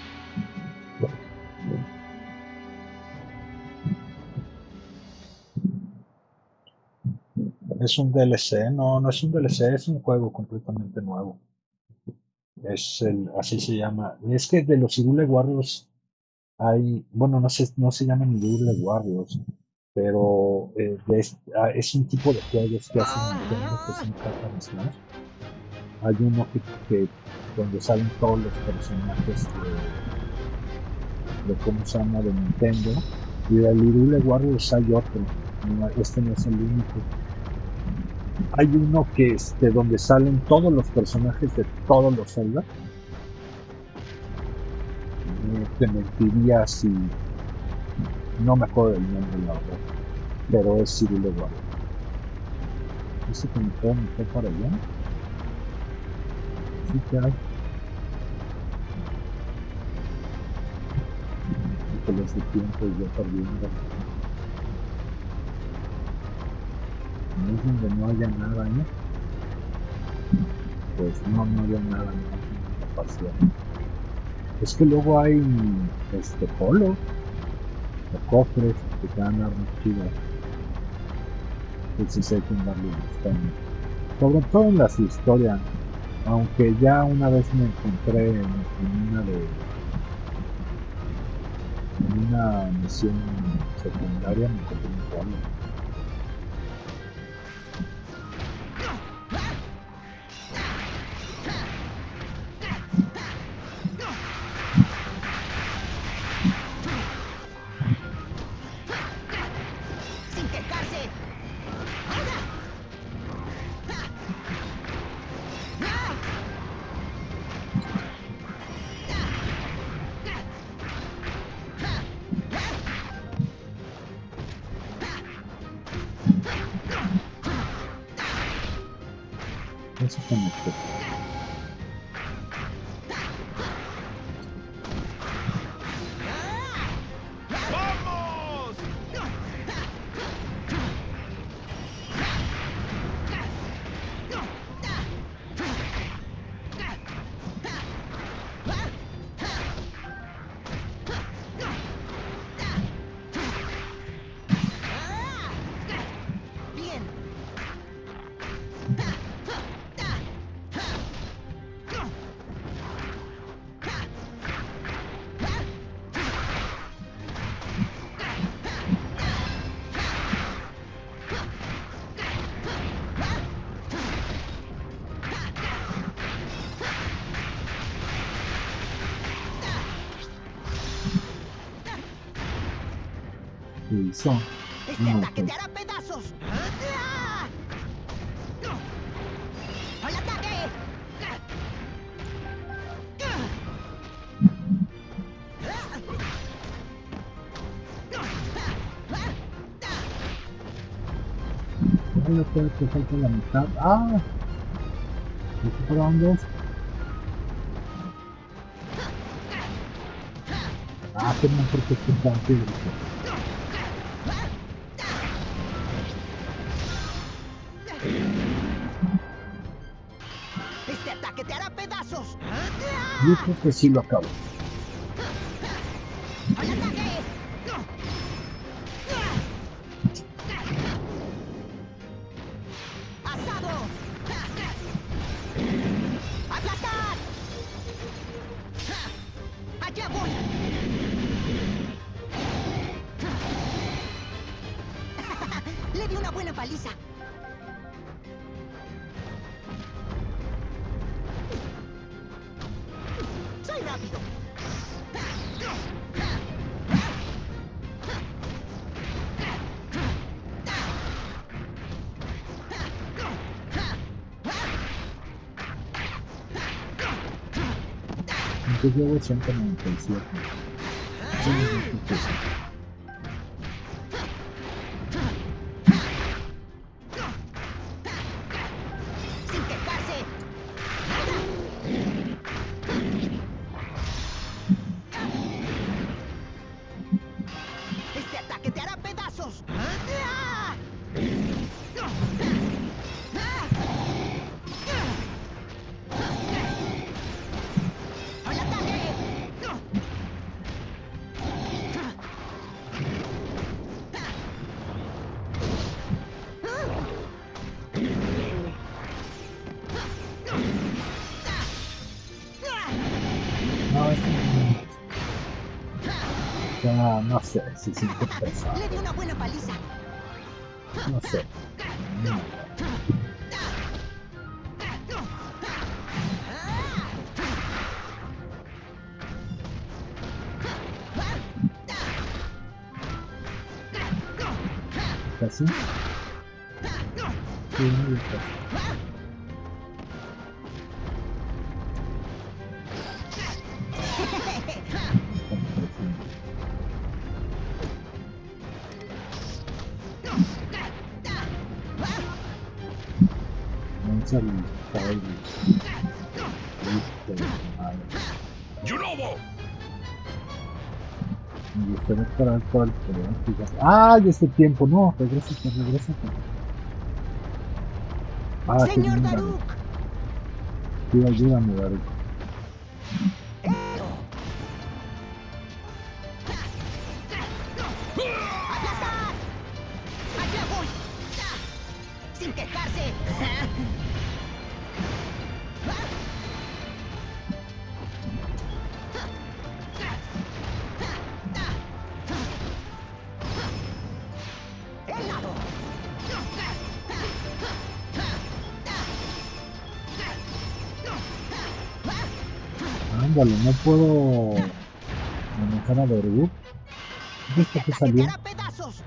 Es un D L C, no, no es un D L C, es un juego completamente nuevo. Es el, así se llama. Es que de los Hyrule Warriors hay, bueno, no se, no se llaman Hyrule Warriors, pero eh, es, es un tipo de juegos que hacen Nintendo que son Hack and Slash. Hay uno que, que donde salen todos los personajes de, de cómo se llama de Nintendo, y de Hyrule Warriors hay otro, no, este no es el único. Hay uno que este, donde salen todos los personajes de todos los Zelda. Eh, te mentiría si no me acuerdo del nombre, la verdad, pero es Hyrule Warriors. Dice que me puedo meter para allá. Sí que hay. Y que los de tiempo ya perdiendo. No es donde no haya nada, ¿eh? Pues no, no haya nada, no, no parcial. Es que luego hay este polos o cofres que te dan armas chidas. Entonces hay que darle bastante. Sobre todo en las historias. Aunque ya una vez me encontré en, en una de en una misión secundaria, me encontré un polo. Sin quejarse. se conectó. ¡Vamos! Bien. ¿Qué hizo? Este No, ataque pues. te hará pedazos. ¡Ah! ¡Al ataque! Bueno, creo que falta la mitad. ¡Ah! ¿Esto para dónde es? Ah, que no, porque esto está antiguo. Este ataque te hará pedazos. Yo creo que sí lo acabo. ¡Al ataque! ¡Asado! ¡Aplastar! ¡Allá voy! Le di una buena paliza. ¡Soy rápido! Entonces llevo ciento noventa y siete. Sí, no sé qué es. ¡Sin quejarse! Este ataque te hará pedazos. ¡Ah! ¡Al ataque! No, es que no. Ya, no sé, se siente pesado. Le di una buena paliza. No sé. No. ¿Casi? Sí, muy bien. Vamos a visitar el disco de madre. ¡Yunobo! Me gustaría esperar todo el programa. Fíjate. ¡Ah! Ya este tiempo, no, regrésate, regrésate. Ah, qué Señor bien, Daruk. Sí, ayúdame, Daruk. ¡Aplastar! ¡Allá voy! ¡Sin quejarse! ¡Helado! Ándale, no puedo manejar a Daruk. ¿Viste que ¡Este ataque te salió? hará pedazos!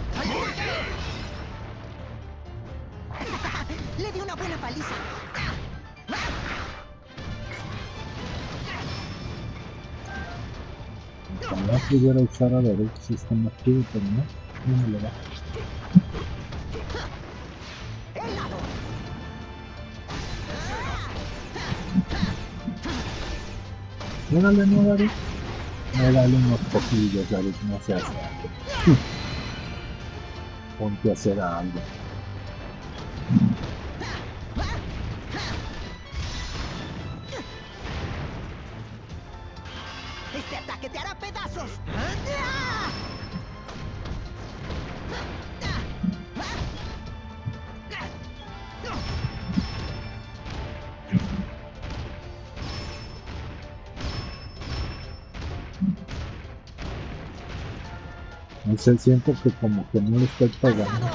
Le di una buena paliza. Ojalá pudiera usar a derecho si está más chido, pero no, no me lo da. ¡Helado! Órale, no, David. No, dale unos poquillos, David, no seas algo. Ponte a hacer algo. ¡Este ataque te hará pedazos! No sé, siento que como que no le estoy pegando.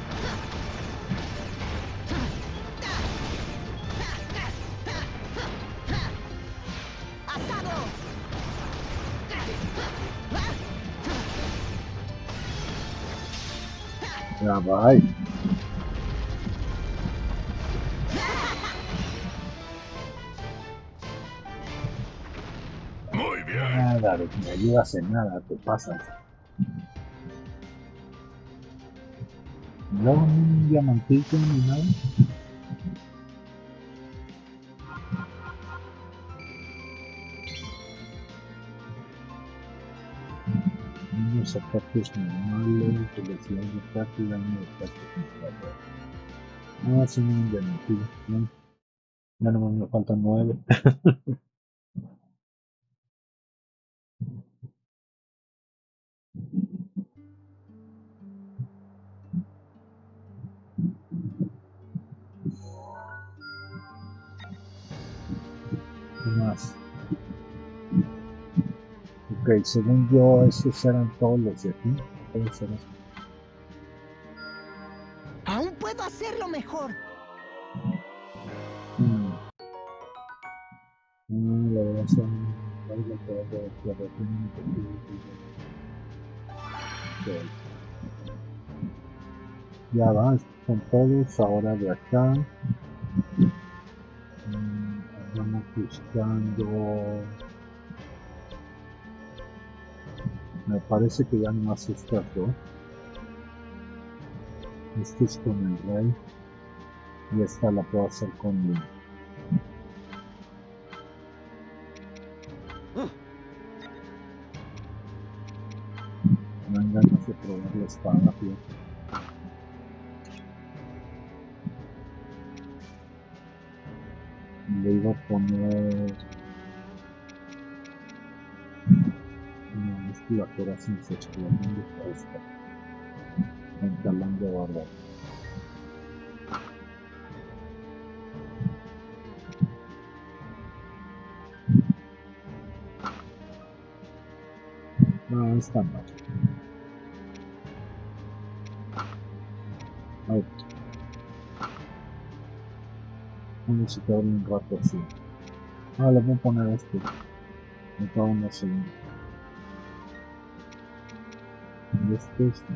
Ya, bye. Muy bien. Nada, de que me ayudas en nada, te pasas. No, un diamantito ni nada. Unos ataques normales, velocidad de ataque y daño de ataque contra. Ah, sí, un diamantito. Bueno, ya nomás me faltan nueve. ¿Qué más? Ok, según yo, esos eran todos los de aquí. Puede ser eso. ¡Aún puedo hacerlo mejor! Hmm. Mm, la verdad son algo que de tierra tienen que ya va, estos son todos ahora de acá. Mm, Vamos buscando. Me parece que ya no hace estas dos. Este es con el rey. Y esta la puedo hacer con Link. Me dan ganas de probar la espada, tío. Le iba a poner. No, es que la fuera sin sexto. ¿Dónde está esta? En talón de barba. No, esta no. A ver. Vamos a quedar un rato así. Ah, le voy a poner este. Me cago en la segunda. Y este es.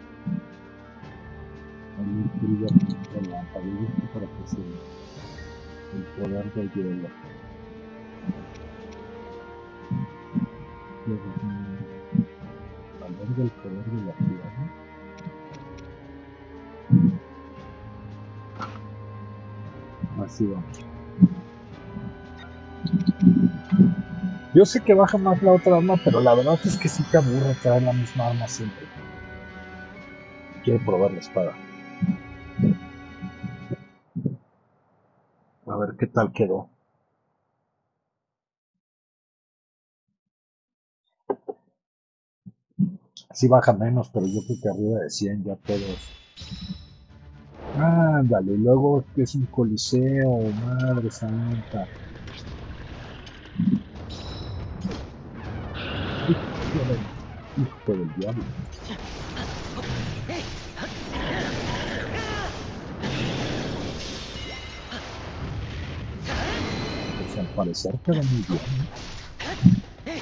Ahí brilla con la lámpara. Y esto para que se vea el poder del hielo. Al ver del poder de la tierra. Así vamos. Yo sé que baja más la otra arma, pero la verdad es que sí te aburre traer la misma arma siempre. Quiero probar la espada. A ver qué tal quedó. Sí baja menos, pero yo creo que arriba de cien ya todos. Ándale, y luego que es un coliseo, madre santa. Hijo del, hijo del diablo. Pues al parecer quedó muy bien, ¿eh?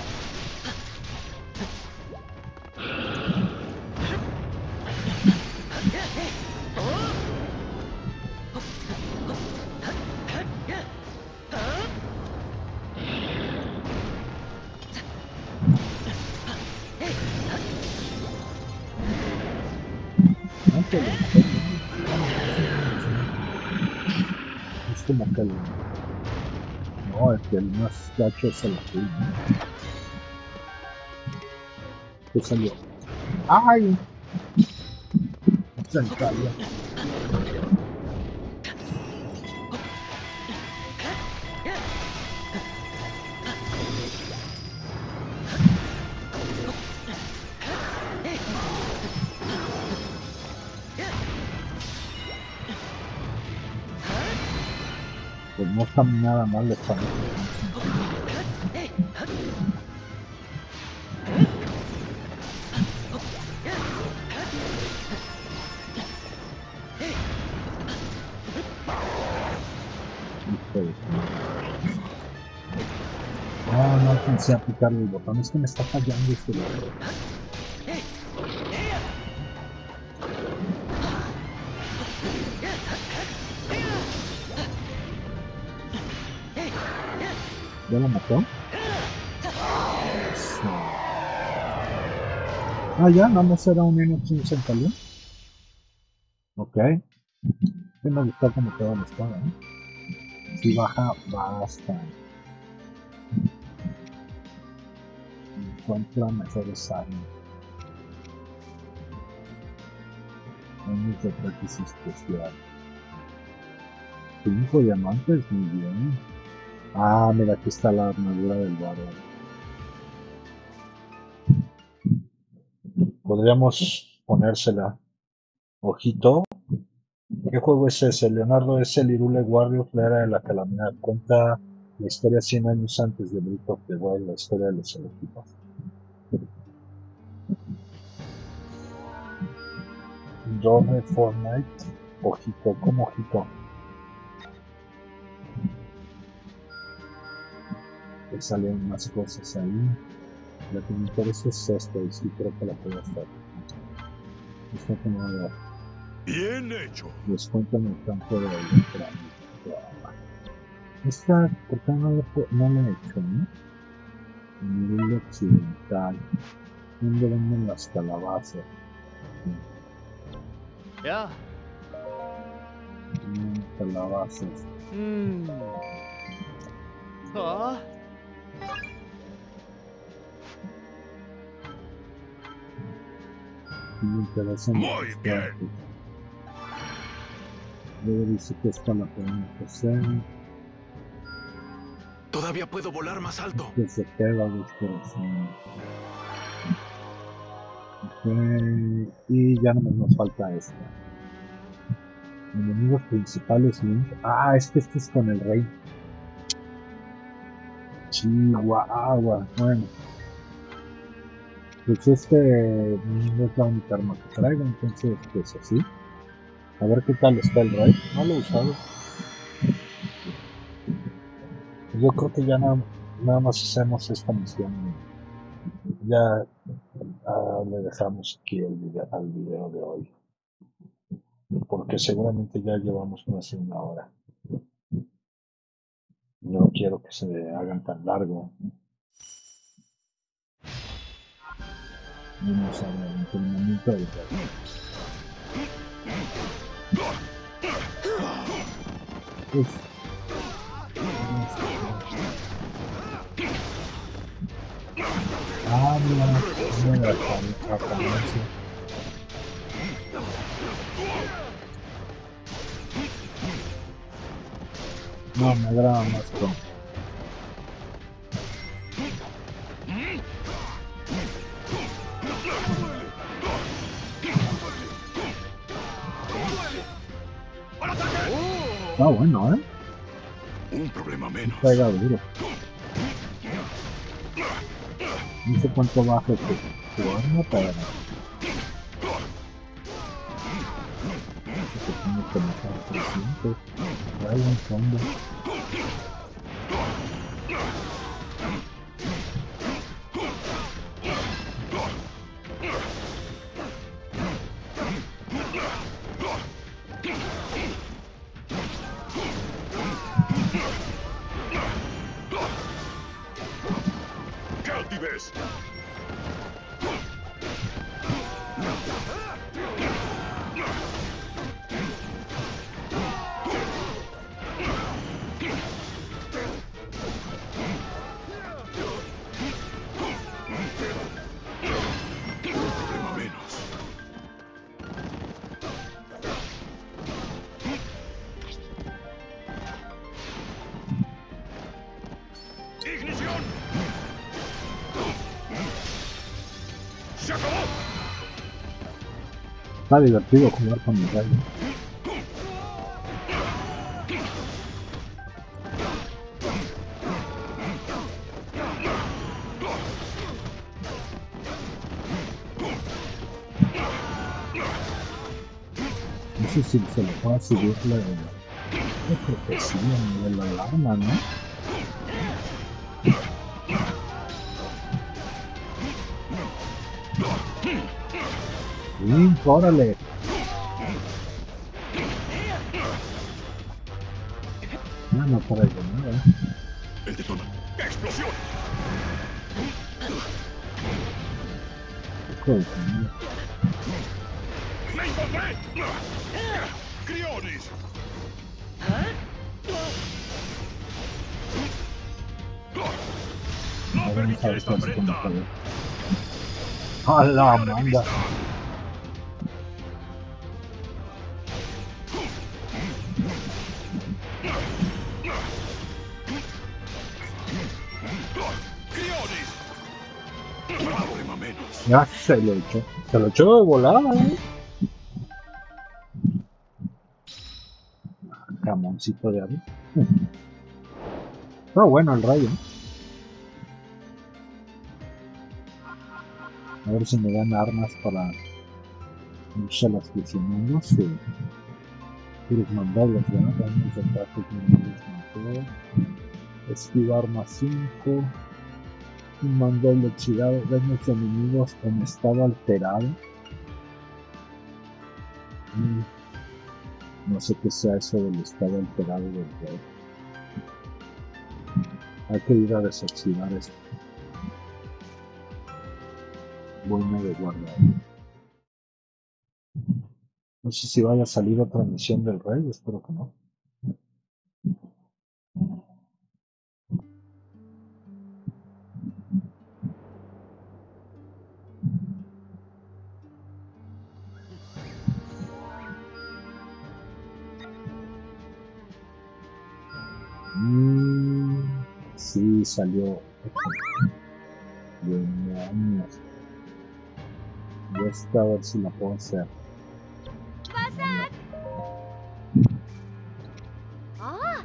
como que el... No, el que el más gacho es el azul, ¿no? ¿Qué salió? ¡Ay! Se cayó. Pues no está nada mal esta noche. No, no alcancé a aplicar el botón, es que me está fallando este botón. ¿Ya lo mató? Sí. Ah, ya, nada más era un N quince en talón. Ok. Sí me gustó como quedó la espada, ¿eh? Sí baja bastante. Encuentra mejores armas. Años de práctica especial. Cinco diamantes, muy bien. Ah, mira, aquí está la armadura del bárbaro. Podríamos ponérsela. Ojito. ¿Qué juego es ese? Leonardo es el Hyrule Warriors, la era de la calamidad. Cuenta la historia cien años antes de Breath of the Wild, la historia de los equipos. Doble Fortnite. Ojito, como ojito. Que salen más cosas ahí. La que me interesa es esta y sí creo que la puedo hacer. Esta que me va a dar. Bien hecho. Descuento en el campo de electrónica. Esta, ¿por qué no la no la he hecho, no? Nivel occidental. ¿Dónde venden las calabazas? Ya. Mm, calabazas. Mm. Ah. Me interesa Muy los bien. gatos. Luego dice que esta la podemos hacer. Todavía puedo volar más alto. Que se pega después. Okay. Y ya no nos falta esta. Enemigos principales, Link. Ah, es que este es con el rey. Chihuahua. Bueno. Pues este no es la única arma que traigo, entonces pues así. A ver qué tal está el rey. No lo he usado. Yo creo que ya nada, nada más hacemos esta misión. Ya ah, le dejamos aquí el video, al video de hoy. Porque seguramente ya llevamos más de una hora. No quiero que se hagan tan largo. Vamos a ver, entrenamiento de rey. Uf. Ah, mira, mira la apariencia. No, me agrada más con. Está bueno, ¿eh? Un problema menos. Pega duro. No sé cuánto baja tu, tu arma para que tengo que matar trescientos. Trae un combo. ¿Qué altivez? ¡Se acabó! Está divertido jugar con el rayo. No sé si se le puede subir la... Yo creo que sí, a nivel alarma, ¿no? Link, órale. No, no para de nada. El detonador. ¡Explosión! Hijo de su madre. ¡Me encontré! ¡Crionis! ¡No Vamos a permitiré ver esta cómo se pone afrenta! todo. ¡A la manga! ¡Crionis! ¡Una problema menos! Ya se lo echó. Se lo echó de volada, ¿eh? Camoncito de ave. Pero bueno, el rayo. A ver si me dan armas para usar las prisioneros. Sí. Quieres mandarlos, ¿verdad? Vamos a ataques normales más dos. Esquivar más cinco. Un mandol oxidado. Daños enemigos en estado alterado. Mm. No sé qué sea eso del estado alterado del rey. Hay que ir a desoxidar esto. Bueno de guardar. No sé si vaya a salir otra misión del rey, espero que no. Mm, sí, salió. Demonios. Ya está, a ver si la puedo hacer. ¡Pasad! ¡Ah!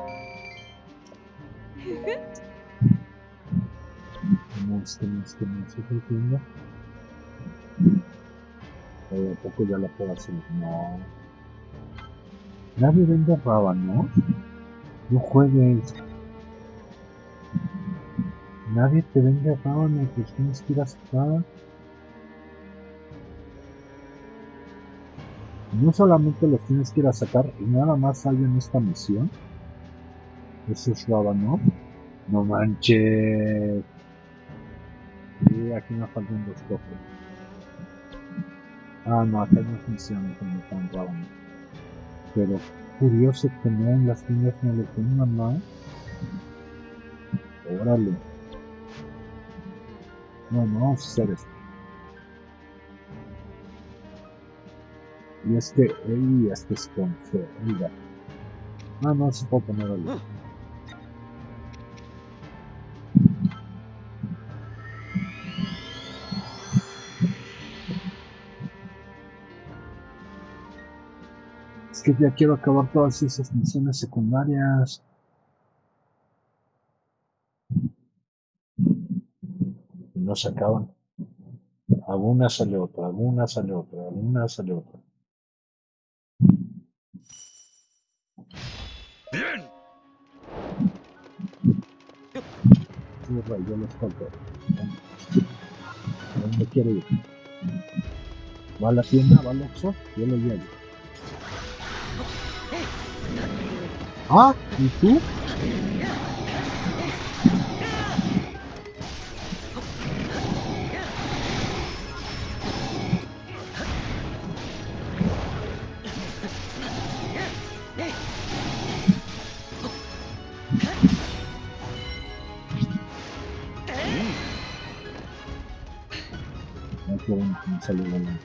No, es que no, es que no, es que no. ¿De a poco ya la puedo hacer? No. Nadie vende rábano. No juegues. Nadie te vende rábano, pues tienes que ir a sacar. No solamente los tienes que ir a sacar, y nada más hay en esta misión. Eso es rábano. No manches. Sí, aquí me faltan dos cofres. Ah, no, acá hay más misiones donde están rábano. Pero curioso que no en las tiendas no lo tengan, ¿no? Órale. Bueno, vamos a hacer esto. Y es que, ey, este es con fe, oiga. Ah, no, se puede poner ahí. Es que ya quiero acabar todas esas misiones secundarias. Y no se acaban. Alguna sale otra, alguna sale otra, alguna sale otra. ¡Bien! Sí, Ray, yo los falto. ¿A dónde quiero ir? ¿Va a la tienda? ¿Va al Oxxo? Yo lo llevo. Ah, ¿y tú? Ay, qué bueno que me salió volando.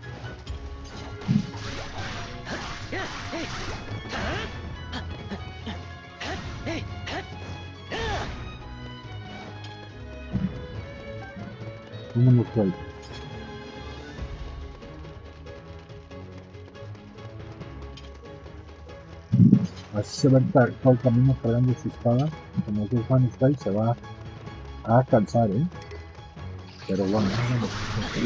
Vámonos, Ray. Así se va el, todo el camino cargando su espada. Como que Juan está y se va a cansar, ¿eh? Pero bueno, no me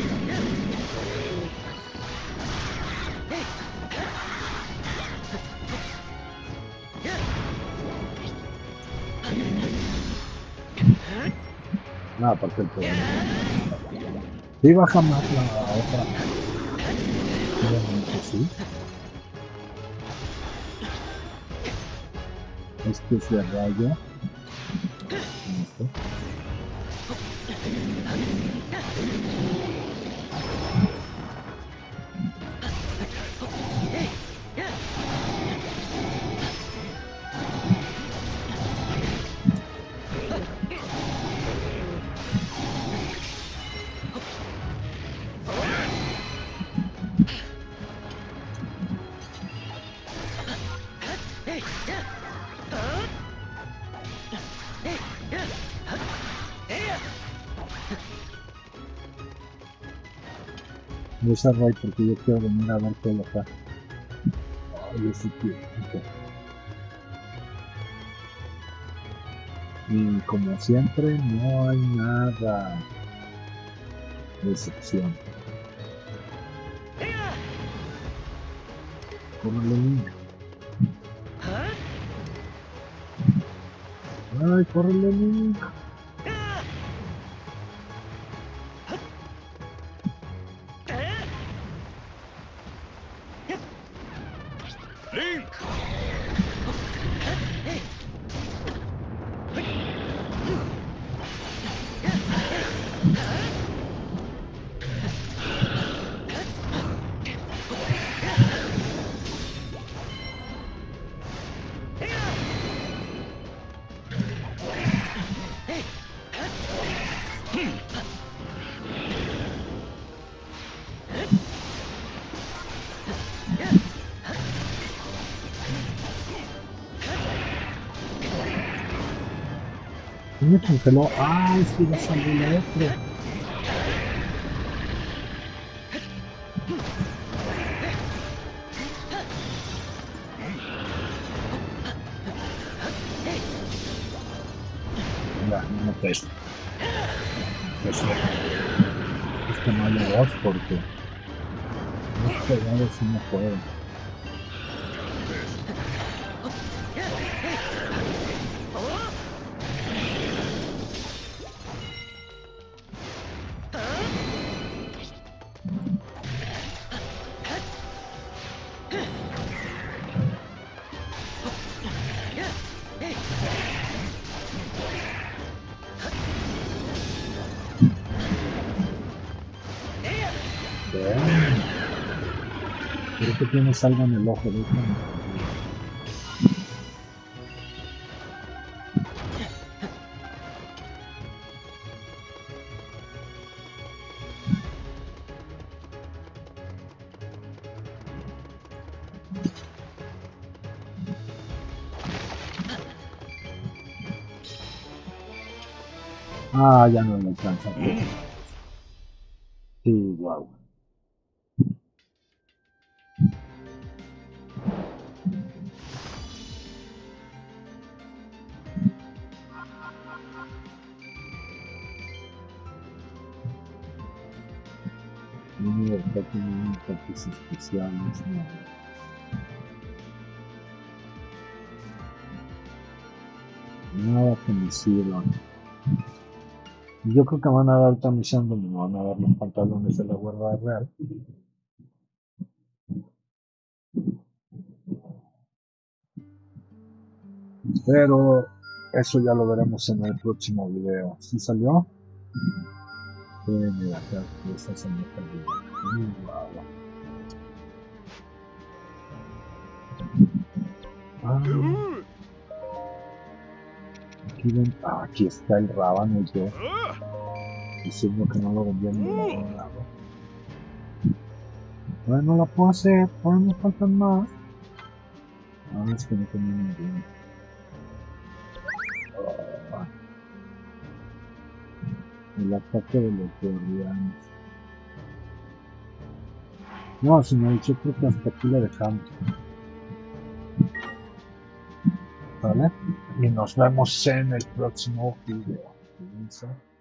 nada, aparte el problema. Sí, baja más la otra. Obviamente sí. Este es de rayo. Listo. No es Ray porque yo quiero venir a ver todo acá. Ay, ese tiempo. Y como siempre, no hay nada de excepción. Córrele, niño. Ay, córrele, niño. Link. Me congeló. Ah, es que ya salió la otra. Ya, no me pesa. Pues es que no hay voz porque los pegados sí no pueden. Creo que tienes algo en el ojo, déjame. Ah, ya no me alcanza. Sí, wow. No está teniendo ataques especiales, no. Nada que me sirva. Yo creo que van a dar otra misión donde me van a dar los pantalones de la Guardia Real. Pero eso ya lo veremos en el próximo video. ¿Sí salió? Sí, mira, acá está haciendo esta video. Wow. Ah, aquí, ven, ah, aquí está el rábano y yo. Diciendo que no lo vendía en ningún lado. Bueno, la puedo hacer, ahora me faltan más. Ah, es que no tenía ninguno. Oh, el ataque de los guardianes. No, señor, yo creo que hasta aquí la dejamos. ¿vale? Y nos vemos en el próximo video. Cuídense.